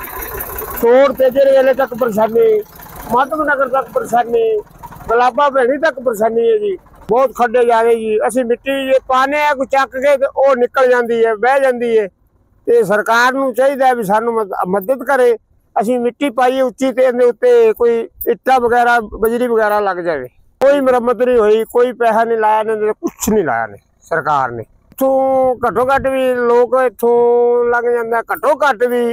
ਤੋੜ ਤੇ ਜਿਹੜੇ ਵੇਲੇ ਤੱਕ ਪਰੇਸ਼ਾਨੀ, ਮਾਧਵ ਨਗਰ ਤੱਕ ਪਰੇਸ਼ਾਨੀ, ਗੁਲਾਬਾ ਭੈਣੀ ਤੱਕ ਪਰੇਸ਼ਾਨੀ ਹੈ ਜੀ। ਬਹੁਤ ਖੱਡੇ ਜਾ ਰਹੇ ਜੀ। ਅਸੀਂ ਮਿੱਟੀ ਜੇ ਪਾਣੇ ਆ ਕੋਈ ਚੱਕ ਕੇ ਤੇ ਉਹ ਨਿਕਲ ਜਾਂਦੀ ਹੈ, ਬਹਿ ਜਾਂਦੀ ਹੈ, ਤੇ ਸਰਕਾਰ ਨੂੰ ਚਾਹੀਦਾ ਵੀ ਸਾਨੂੰ ਮਦਦ ਕਰੇ। ਅਸੀਂ ਮਿੱਟੀ ਪਾਈਏ ਉੱਚੀ ਤੇ ਇਹਦੇ ਉੱਤੇ ਕੋਈ ਇੱਟਾਂ ਵਗੈਰਾ ਬਜਰੀ ਵਗੈਰਾ ਲੱਗ ਜਾਵੇ। ਕੋਈ ਮੁਰੰਮਤ ਨਹੀਂ ਹੋਈ, ਕੋਈ ਪੈਸਾ ਨਹੀਂ ਲਾਇਆ ਨੇ, ਕੁਛ ਨਹੀਂ ਲਾਇਆ ਨੇ ਸਰਕਾਰ ਨੇ। ਇੱਥੋਂ ਘੱਟੋ ਘੱਟ ਵੀ ਲੋਕ ਇੱਥੋਂ ਲੰਘ ਜਾਂਦਾ, ਘੱਟੋ ਘੱਟ ਵੀ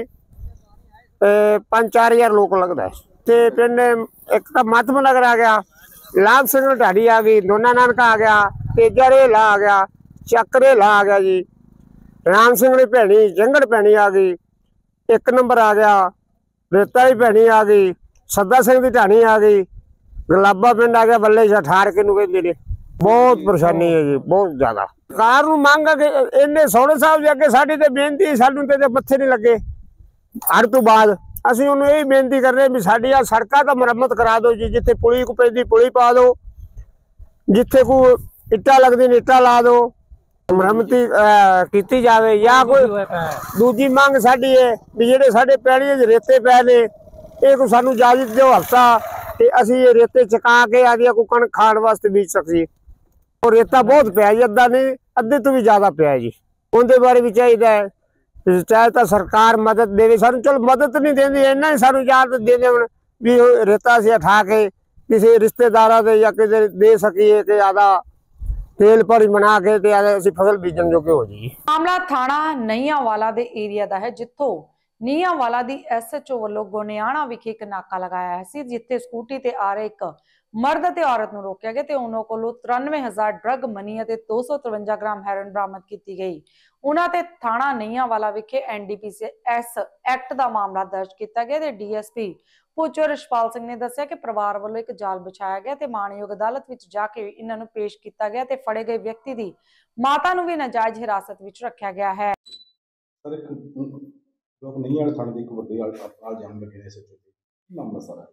ਪੰਜ ਚਾਰ ਹਜ਼ਾਰ ਲੋਕ ਲੱਗਦਾ ਤੇ ਪਿੰਡ। ਇੱਕ ਤਾਂ ਮਾਧਵ ਨਗਰ ਆ ਗਿਆ, ਲਾਭ ਸਿੰਘ ਢਾਡੀ ਆ ਗਈ, ਦੋਨਾ ਨਾਨਕਾ ਆ ਗਿਆ, ਤੇਜਾ ਰੇਲਾ ਆ ਗਿਆ, ਚੱਕਰੇ ਲਾ ਆ ਗਿਆ ਜੀ, ਰਾਮ ਸਿੰਘ ਦੀ ਭੈਣੀ ਜੰਗੜ ਭੈਣੀ ਆ ਗਈ, ਇੱਕ ਨੰਬਰ ਆ ਗਿਆ, ਰੇਤਾ ਦੀ ਭੈਣੀ ਆ ਗਈ, ਸੱਦਾ ਸਿੰਘ ਦੀ ਢਾਣੀ ਆ ਗਈ, ਗੁਲਾਬਾ ਪਿੰਡ ਆ ਗਿਆ, ਬੱਲੇ ਸ਼ਾਹ ਠਾਰ ਕੇ ਨੂੰ ਕਹਿੰਦੇ ਨੇ। ਬਹੁਤ ਪਰੇਸ਼ਾਨੀ ਹੈ ਜੀ, ਬਹੁਤ ਜ਼ਿਆਦਾ। ਸਰਕਾਰ ਨੂੰ ਮੰਗ ਕਿ ਇੰਨੇ ਸੋਹਣੇ ਸਾਹਿਬ ਜੀ ਅੱਗੇ ਸਾਡੀ ਤੇ ਬੇਨਤੀ, ਸਾਨੂੰ ਤੇ ਮੱਥੇ ਨਹੀਂ ਲੱਗੇ ਹੜ ਤੋਂ ਬਾਅਦ। ਅਸੀਂ ਉਹਨੂੰ ਇਹ ਬੇਨਤੀ ਕਰ ਰਹੇ ਵੀ ਸਾਡੀ ਆ ਸੜਕਾਂ ਦਾ ਮੁਰੰਮਤ ਕਰਾ ਦਿਓ ਜੀ, ਜਿੱਥੇ ਪੁਲੀ ਕੋ ਪੈਂਦੀ ਪੁਲੀ ਪਾ ਦਿਓ, ਜਿੱਥੇ ਕੋ ਇੱਟਾਂ ਲੱਗਦੀ ਨੇ ਇੱਟਾਂ ਲਾ ਦਿਓ, ਮੁਰੰਮਤੀ ਕੀਤੀ ਜਾਵੇ। ਜਾਂ ਕੋਈ ਦੂਜੀ ਮੰਗ ਸਾਡੀ ਹੈ ਵੀ ਜਿਹੜੇ ਸਾਡੇ ਪੈੜੀਆਂ 'ਚ ਰੇਤੇ ਪੈ ਨੇ, ਇਹ ਕੋ ਸਾਨੂੰ ਇਜਾਜ਼ਤ ਦਿਓ ਹਫ਼ਤਾ, ਤੇ ਅਸੀਂ ਇਹ ਰੇਤੇ ਚਕਾ ਕੇ ਆਦੀਆਂ ਕੋ ਕਣਕ ਖਾਣ ਵਾਸਤੇ ਬੀਜ ਸਕੀਏ। ਉਹ ਰੇਤਾ ਬਹੁਤ ਪਿਆ ਜੀ, ਅੱਧਾ ਨਹੀਂ ਅੱਧੇ ਤੋਂ ਵੀ ਜ਼ਿਆਦਾ ਪਿਆ ਜੀ। ਉਹਦੇ ਬਾਰੇ ਵੀ ਚਾਹੀਦਾ ਹੈ ਚਾਹੇ ਤਾਂ ਸਰਕਾਰ ਮਦਦ ਦੇਵੇ ਸਾਨੂੰ। ਚਲੋ ਮਦਦ ਨਹੀਂ ਦਿੰਦੀ, ਇੰਨਾ ਹੀ ਸਾਨੂੰ ਇਜਾਜ਼ਤ ਦੇ ਦੇਣ ਵੀ ਰੇਤਾ ਅਸੀਂ ਉਠਾ ਕੇ ਕਿਸੇ ਰਿਸ਼ਤੇਦਾਰਾਂ ਦੇ ਜਾਂ ਕਿਤੇ ਦੇ ਸਕੀਏ ਤੇ ਆਦਾ ਤੇਲ ਪਾਣੀ ਬਣਾ ਕੇ ਤੇ ਅਸੀਂ ਫਸਲ ਬੀਜਣ ਜੋਗੇ ਹੋ ਜਾਈਏ। ਮਾਮਲਾ ਥਾਣਾ ਨਈਆਂਵਾਲਾ ਦੇ ਏਰੀਆ ਦਾ ਹੈ, ਜਿੱਥੋਂ ਨੀਆਂਵਾਲਾ ਦੀ ਐਸ ਐਚ ਓ ਵੱਲੋਂ ਗੋਨਿਆਣਾ ਵਿਖੇ ਇੱਕ ਨਾਕਾ ਲਗਾਇਆ ਸੀ, ਜਿੱਥੇ ਸਕੂਟੀ ਤੇ ਆ ਰਹੇ ਇੱਕ ਮਰਦ ਅਤੇ ਔਰਤ ਨੂੰ ਰੋਕਿਆ ਗਿਆ ਤੇ ਉਹਨਾਂ ਕੋਲੋਂ ਤਰਾਨਵੇਂ ਹਜ਼ਾਰ ਡਰੱਗ ਮਨੀ ਅਤੇ ਦੋ ਸੌ ਤਰਵੰਜਾ ਗ੍ਰਾਮ ਹੈਰੋਇਨ ਬਰਾਮਦ ਕੀਤੀ ਗਈ। ਉਹਨਾਂ ਤੇ ਥਾਣਾ ਨਈਆਂਵਾਲਾ ਵਿਖੇ N D P S act ਦਾ ਮਾਮਲਾ ਦਰਜ ਕੀਤਾ ਗਿਆ ਤੇ ਡੀ ਐਸ ਪੀ ਪੁੱਛੋ ਰਿਸ਼ਪਾਲ ਸਿੰਘ ਨੇ ਦੱਸਿਆ ਕਿ ਪਰਿਵਾਰ ਵੱਲੋਂ ਇੱਕ ਜਾਲ ਵਿਛਾਇਆ ਗਿਆ ਤੇ ਮਾਣਯੋਗ ਅਦਾਲਤ ਵਿੱਚ ਜਾ ਕੇ ਇਹਨਾਂ ਨੂੰ ਪੇਸ਼ ਕੀਤਾ ਗਿਆ ਤੇ ਫੜੇ ਗਏ ਵਿਅਕਤੀ ਦੀ ਮਾਤਾ ਨੂੰ ਵੀ ਨਾਜਾਇਜ਼ ਹਿਰਾਸਤ ਵਿੱਚ ਰੱਖਿਆ ਗਿਆ ਹੈ। ਸਰ ਇੱਕ ਲੋਕ ਨਹੀਂ ਵਾਲੇ ਥਾਣੇ ਦੀ ਇੱਕ ਵੱਡੀ ਆਲ ਜਾਮ ਲੱਗੇ ਨੇ ਸੱਚੋ ਤੇ ਮਾਮਲਾ ਸਾਰਾ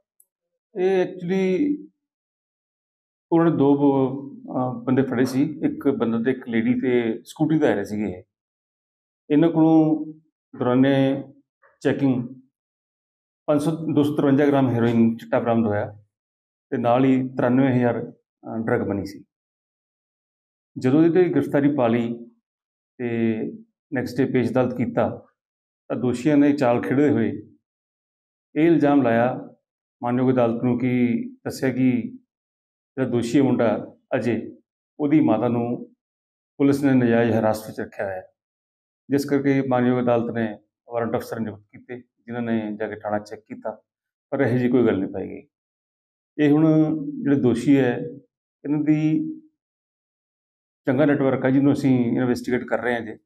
ਇਹ ਐਕਚੁਅਲੀ ਉਹਨਾਂ ਨੇ ਦੋ ਅਹ, ਬੰਦੇ ਫੜੇ ਸੀ। ਇੱਕ ਬੰਦਾ ਤੇ ਇੱਕ ਲੇਡੀ ਤੇ ਸਕੂਟੀ ਤੇ ਆ ਰਹੇ ਸੀਗੇ। ਇਹ ਇਹਨਾਂ ਕੋਲੋਂ ਦੌਰਾਨੇ ਚੈਕਿੰਗ ਪੰਜ ਸੌ ਦੋ ਸੌ ਤਰਵੰਜਾ ਗ੍ਰਾਮ ਹੈਰੋਇਨ ਚਿੱਟਾ ਬਰਾਮਦ ਹੋਇਆ ਤੇ ਨਾਲ ਹੀ ਤਰਾਨਵੇਂ ਹਜ਼ਾਰ ਡਰੱਗ ਬਣੀ ਸੀ। ਜਦੋਂ ਇਹਦੀ ਤੇ ਗ੍ਰਿਫਤਾਰੀ ਪਾ ਲਈ ਤੇ ਨੈਕਸਟ ਡੇ ਪੇਸ਼ ਅਦਾਲਤ ਕੀਤਾ ਤਾਂ ਦੋਸ਼ੀਆਂ ਨੇ ਚਾਲ ਖੇਡਦੇ ਹੋਏ ਇਹ ਇਲਜ਼ਾਮ ਲਾਇਆ ਮਾਨਯੋਗ ਅਦਾਲਤ ਨੂੰ ਕਿ ਦੱਸਿਆ ਕਿ ਜਿਹੜਾ ਦੋਸ਼ੀ ਮੁੰਡਾ ਅਜੇ ਉਹਦੀ ਮਾਤਾ ਨੂੰ ਪੁਲਿਸ ਨੇ ਨਜਾਇਜ਼ ਹਿਰਾਸਤ ਵਿੱਚ ਰੱਖਿਆ ਹੈ, ਜਿਸ ਕਰਕੇ ਮਾਨਯੋਗ ਅਦਾਲਤ ਨੇ ਵਾਰੰਟ ਅਫਸਰ ਨਿਯੁਕਤ ਕੀਤੇ ਜਿਨ੍ਹਾਂ ਨੇ ਜਾ ਕੇ ਥਾਣਾ ਚੈੱਕ ਕੀਤਾ ਪਰ ਇਹੋ ਜਿਹੀ ਕੋਈ ਗੱਲ ਨਹੀਂ ਪਾਈ ਗਈ। ਇਹ ਹੁਣ ਜਿਹੜੇ ਦੋਸ਼ੀ ਹੈ ਇਹਨਾਂ ਦੀ ਚੰਗਾ ਨੈਟਵਰਕ ਹੈ ਜਿਹਨੂੰ ਅਸੀਂ ਇਨਵੈਸਟੀਗੇਟ ਕਰ ਰਹੇ ਹਾਂ। ਜੇ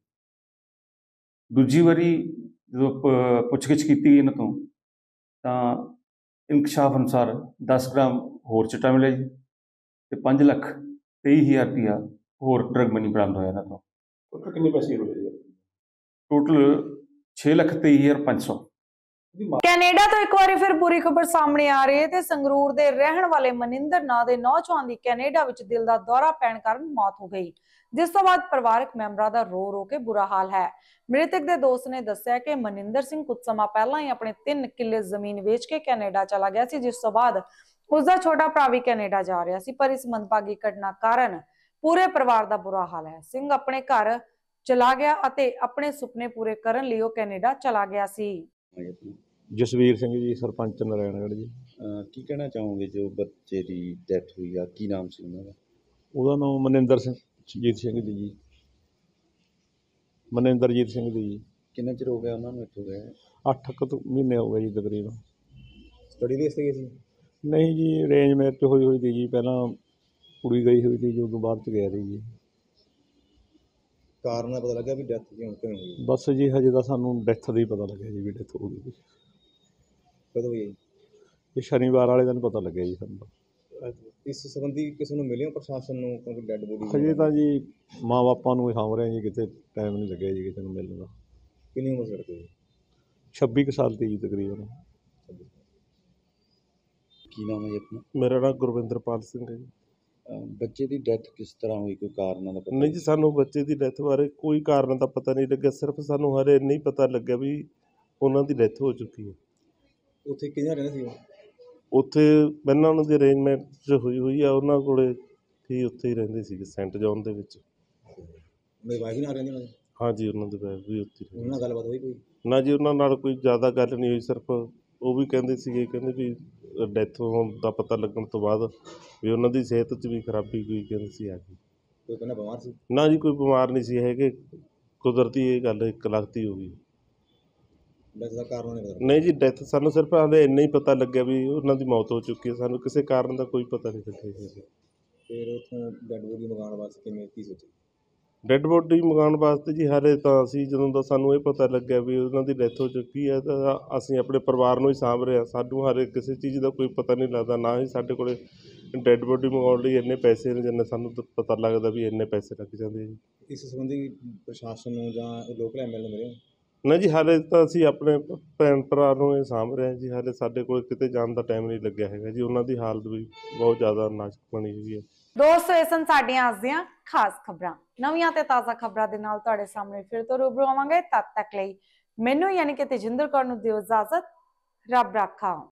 ਦੂਜੀ ਵਾਰੀ ਜਦੋਂ ਪ- ਪੁੱਛਗਿੱਛ ਕੀਤੀ ਇਹਨਾਂ ਤੋਂ ਤਾਂ ਇਨਕਸ਼ਾਫ ਅਨੁਸਾਰ ਦਸ ਗ੍ਰਾਮ ਹੋਰ ਚਿੱਟਾ ਮਿਲਿਆ ਜੀ ਤੇ ਪੰਜ ਲੱਖ ਤੇਈ ਹਜ਼ਾਰ ਰੁਪਇਆ ਹੋਰ ਡਰੱਗ ਮਨੀ ਬਰਾਮਦ ਹੋਇਆ ਇਹਨਾਂ ਤੋਂ। ਟੋਟਲ ਕਿੰਨੇ ਪੈਸੇ ਹੋਏ ਜੀ? ਟੋਟਲ ਛੇ ਲੱਖ ਤੇਈ ਹਜ਼ਾਰ ਪੰਜ ਸੌ। ਕੈਨੇਡਾ ਤੋਂ ਇੱਕ ਵਾਰੀ ਫਿਰ ਪੂਰੀ ਖਬਰ ਸਾਹਮਣੇ ਆ ਰਹੀ ਹੈ ਤੇ ਸੰਗਰੂਰ ਦੇ ਰਹਿਣ ਵਾਲੇ ਮਨਿੰਦਰ ਨਾਂ ਦੇ ਨੌਜਵਾਨ ਦੀ ਕੈਨੇਡਾ ਵਿੱਚ ਦਿਲ ਦਾ ਦੌਰਾ ਪੈਣ ਕਾਰਨ ਮੌਤ ਹੋ ਗਈ, ਜਿਸ ਤੋਂ ਬਾਅਦ ਪਰਿਵਾਰਕ ਮੈਂਬਰਾਂ ਦਾ ਰੋ ਰੋ ਕੇ ਬੁਰਾ ਹਾਲ ਹੈ। ਮ੍ਰਿਤਕ ਦੇ ਦੋਸਤ ਨੇ ਦੱਸਿਆ ਕਿ ਮਨਿੰਦਰ ਸਿੰਘ ਕੁਝ ਸਮਾਂ ਪਹਿਲਾਂ ਹੀ ਆਪਣੇ ਤਿੰਨ ਕਿੱਲੇ ਜ਼ਮੀਨ ਵੇਚ ਕੇ ਕੈਨੇਡਾ ਚਲਾ ਗਿਆ ਸੀ, ਜਿਸ ਤੋਂ ਬਾਅਦ ਉਸਦਾ ਛੋਟਾ ਭਰਾ ਵੀ ਕੈਨੇਡਾ ਜਾ ਰਿਹਾ ਸੀ। ਪਰ ਇਸ ਮੰਦਭਾਗੀ ਘਟਨਾ ਕਾਰਨ ਪੂਰੇ ਪਰਿਵਾਰ ਦਾ ਬੁਰਾ ਹਾਲ ਹੈ। ਸਿੰਘ ਆਪਣੇ ਘਰ ਚਲਾ ਗਿਆ ਅਤੇ ਆਪਣੇ ਸੁਪਨੇ ਪੂਰੇ ਕਰਨ ਲਈ ਉਹ ਕੈਨੇਡਾ ਚਲਾ ਗਿਆ ਸੀ। ਜਸਵੀਰ ਸਿੰਘ ਜੀ, ਸਰਪੰਚ ਨਾਰਾਇਣਗੜ੍ਹ ਜੀ। ਕੀ ਕਹਿਣਾ ਚਾਹੋਗੇ ਜੋ ਬੱਚੇ ਦੀ ਡੈਥ ਹੋਈ ਆ, ਕੀ ਨਾਮ ਸੀ ਉਹਨਾਂ ਦਾ? ਉਹਦਾ ਨਾਮ ਮਨਿੰਦਰ ਸਿੰਘ ਜੀਤ ਸਿੰਘ ਦੀ ਜੀ, ਮਨਿੰਦਰਜੀਤ ਸਿੰਘ ਦੀ ਜੀ। ਕਿੰਨਾ ਚਿਰ ਹੋ ਗਿਆ ਉਹਨਾਂ ਨੂੰ ਇੱਥੋਂ ਗਏ? ਅੱਠ ਕੁ ਮਹੀਨੇ ਹੋ ਗਏ ਜੀ ਤਕਰੀਬਨ। ਸਟੱਡੀ ਬੇਸ ਤੇ ਗਏ ਸੀ? ਨਹੀਂ ਜੀ, ਅਰੇਂਜ ਮੈਰਿਜ ਹੋਈ ਹੋਈ ਸੀ ਜੀ, ਪਹਿਲਾਂ ਕੁੜੀ ਗਈ ਹੋਈ ਸੀ ਜੀ, ਉਦੋਂ ਬਾਅਦ ਚ ਗਿਆ ਸੀ ਜੀ। ਕਾਰਨ ਦਾ ਪਤਾ ਲੱਗਾ ਵੀ ਡੈਥ ਕਿਉਂ ਕਿਉਂ ਹੋਈ? ਬਸ ਜੀ ਹਜੇ ਤਾਂ ਸਾਨੂੰ ਡੈਥ ਦਾ ਹੀ ਪਤਾ ਲੱਗਿਆ ਜੀ ਵੀ ਡੈਥ ਹੋ ਗਈ। ਕਦੋਂ ਹੋਈ? ਇਹ ਸ਼ਨੀਵਾਰ ਵਾਲੇ ਦਿਨ ਪਤਾ ਲੱਗਿਆ ਜੀ ਸਾਨੂੰ। ਇਸ ਸੰਬੰਧੀ ਕਿਸੇ ਨੂੰ ਮਿਲਿਆ ਪ੍ਰਸ਼ਾਸਨ ਨੂੰ, ਕਿਉਂਕਿ ਡੈੱਡ ਬੋਡੀ? ਹਜੇ ਤਾਂ ਜੀ ਮਾਂ ਬਾਪਾਂ ਨੂੰ ਹੀ ਸਾਂਭ ਰਹੇ ਜੀ, ਕਿਤੇ ਟਾਈਮ ਨਹੀਂ ਲੱਗਿਆ ਜੀ ਕਿਸੇ ਨੂੰ ਮਿਲਣ ਦਾ। ਕਿੰਨੀ ਉਮਰ ਸੀ ਜੀ? ਛੱਬੀ ਕੁ ਸਾਲ ਦੀ ਜੀ ਤਕਰੀਬਨ। ਕੀ ਨਾਮ ਹੈ ਜੀ ਆਪਣਾ? ਮੇਰਾ ਨਾਮ ਗੁਰਵਿੰਦਰਪਾਲ ਸਿੰਘ ਹੈ ਜੀ। ਬੱਚੇ ਦੀ ਡੈਥ ਕਿਸ ਤਰ੍ਹਾਂ ਹੋਈ, ਕੋਈ ਕਾਰਨ ਦਾ ਪਤਾ? ਨਹੀਂ ਜੀ, ਸਾਨੂੰ ਬੱਚੇ ਦੀ ਡੈਥ ਬਾਰੇ ਕੋਈ ਕਾਰਨ ਦਾ ਪਤਾ ਨਹੀਂ ਲੱਗਿਆ, ਸਿਰਫ ਸਾਨੂੰ ਹਰੇ ਇੰਨਾ ਹੀ ਪਤਾ ਲੱਗਿਆ ਵੀ ਉਹਨਾਂ ਦੀ ਡੈਥ ਹੋ ਚੁੱਕੀ ਹੈ। ਉੱਥੇ ਕਿਹਨਾਂ ਰਹਿੰਦੇ ਸੀ ਉਹ? ਉੱਥੇ ਪਹਿਲਾਂ ਉਹਨਾਂ ਦੀ ਅਰੇਂਜਮੈਂਟ 'ਚ ਹੋਈ ਹੋਈ ਆ, ਉਹਨਾਂ ਕੋਲੇ ਹੀ ਉੱਥੇ ਹੀ ਰਹਿੰਦੇ ਸੀਗੇ ਸੈਂਟ ਜੌਨ ਦੇ ਵਿੱਚ। ਮੇਰੀ ਵਾਈਫ ਨਾਲ ਰਹਿੰਦੀ ਉਹਨਾਂ ਦੀ? ਹਾਂਜੀ, ਉਹਨਾਂ ਦੇ ਵਾਈਫ ਵੀ ਉੱਥੇ ਹੀ। ਉਹਨਾਂ ਨਾਲ ਗੱਲਬਾਤ ਹੋਈ ਕੋਈ? ਨਾ ਜੀ, ਉਹਨਾਂ ਨਾਲ ਕੋਈ ਜ਼ਿਆਦਾ ਗੱਲ ਨਹੀਂ ਹੋਈ, ਸਿਰਫ ਉਹ ਵੀ ਕਹਿੰਦੇ ਸੀਗੇ, ਕਹਿੰਦੇ ਵੀ ਡੈਥ ਹੋਣ ਦਾ ਪਤਾ ਲੱਗਣ ਤੋਂ ਬਾਅਦ ਵੀ ਉਹਨਾਂ ਦੀ ਸਿਹਤ 'ਚ ਵੀ ਖਰਾਬੀ ਕੋਈ ਕਹਿੰਦੇ ਸੀ ਆ ਗਈ। ਕੋਈ ਕਹਿੰਦਾ ਬਿਮਾਰ ਸੀ? ਨਾ ਜੀ, ਕੋਈ ਬਿਮਾਰ ਨਹੀਂ ਸੀ ਹੈਗੇ, ਕੁਦਰਤੀ ਇਹ ਗੱਲ ਇੱਕ ਲਗਤੀ ਹੋ ਗਈ। ਡੈਥ ਦਾ ਕਾਰਨ ਨਹੀਂ ਪਤਾ? ਨਹੀਂ ਜੀ, ਡੈਥ ਸਾਨੂੰ ਸਿਰਫ ਹਾਲੇ ਇੰਨਾ ਹੀ ਪਤਾ ਲੱਗਿਆ ਵੀ ਉਹਨਾਂ ਦੀ ਮੌਤ ਹੋ ਚੁੱਕੀ ਹੈ, ਸਾਨੂੰ ਕਿਸੇ ਕਾਰਨ ਦਾ ਕੋਈ ਪਤਾ ਨਹੀਂ ਲੱਗਿਆ ਜੀ। ਫਿਰ ਉੱਥੋਂ ਡੈੱਡ ਬੋਡੀ ਮੰਗਾਉਣ ਵਾਸਤੇ ਕਿਵੇਂ ਕੀ ਸੋਚਿਆ? ਡੈੱਡ ਬੋਡੀ ਮੰਗਾਉਣ ਵਾਸਤੇ ਜੀ ਹਾਲੇ ਤਾਂ ਅਸੀਂ ਜਦੋਂ ਦਾ ਸਾਨੂੰ ਇਹ ਪਤਾ ਲੱਗਿਆ ਵੀ ਉਹਨਾਂ ਦੀ ਡੈਥ ਹੋ ਚੁੱਕੀ ਹੈ ਤਾਂ ਅਸੀਂ ਆਪਣੇ ਪਰਿਵਾਰ ਨੂੰ ਹੀ ਸਾਂਭ ਰਹੇ ਹਾਂ। ਸਾਨੂੰ ਹਾਲੇ ਕਿਸੇ ਚੀਜ਼ ਦਾ ਕੋਈ ਪਤਾ ਨਹੀਂ ਲੱਗਦਾ, ਨਾ ਹੀ ਸਾਡੇ ਕੋਲ ਡੈੱਡ ਬੋਡੀ ਮੰਗਾਉਣ ਲਈ ਇੰਨੇ ਪੈਸੇ ਨੇ ਜਿੰਨੇ ਸਾਨੂੰ ਤਾਂ ਪਤਾ ਲੱਗਦਾ ਵੀ ਇੰਨੇ ਪੈਸੇ ਲੱਗ ਜਾਂਦੇ ਜੀ। ਇਸ ਸੰਬੰਧੀ ਪ੍ਰਸ਼ਾਸਨ ਨੂੰ ਜਾਂ ਲੋਕਲ ਐਮ ਐਲ ਏ ਨੂੰ ਮਿਲੇ? ਨਾ ਜੀ, ਹਾਲੇ ਤਾਂ ਅਸੀਂ ਆਪਣੇ ਭੈਣ ਭਰਾ ਨੂੰ ਇਹ ਸਾਂਭ ਰਹੇ ਹਾਂ ਜੀ, ਹਾਲੇ ਸਾਡੇ ਕੋਲ ਕਿਤੇ ਜਾਣ ਦਾ ਟਾਈਮ ਨਹੀਂ ਲੱਗਿਆ ਹੈਗਾ ਜੀ। ਉਹਨਾਂ ਦੀ ਹਾਲਤ ਵੀ ਬਹੁਤ ਜ਼ਿਆਦਾ ਨਾਜ਼ੁਕ ਬਣੀ ਹੋਈ ਹੈ। ਦੋਸਤੋ, ਇਹ ਸਨ ਸਾਡੀਆਂ ਅੱਜ ਦੀਆਂ ਖਾਸ ਖਬਰਾਂ। ਨਵੀਆਂ ਤੇ ਤਾਜ਼ਾ ਖਬਰਾਂ ਦੇ ਨਾਲ ਤੁਹਾਡੇ ਸਾਹਮਣੇ ਫਿਰ ਤੋਂ ਰੂਬਰੂ ਆਵਾਂਗੇ। ਤਦ ਤੱਕ ਲਈ ਮੈਨੂੰ ਯਾਨੀ ਕਿ ਤੇਜਿੰਦਰ ਕੌਰ ਨੂੰ ਦਿਓ ਇਜਾਜ਼ਤ। ਰੱਬ ਰਾਖਾ।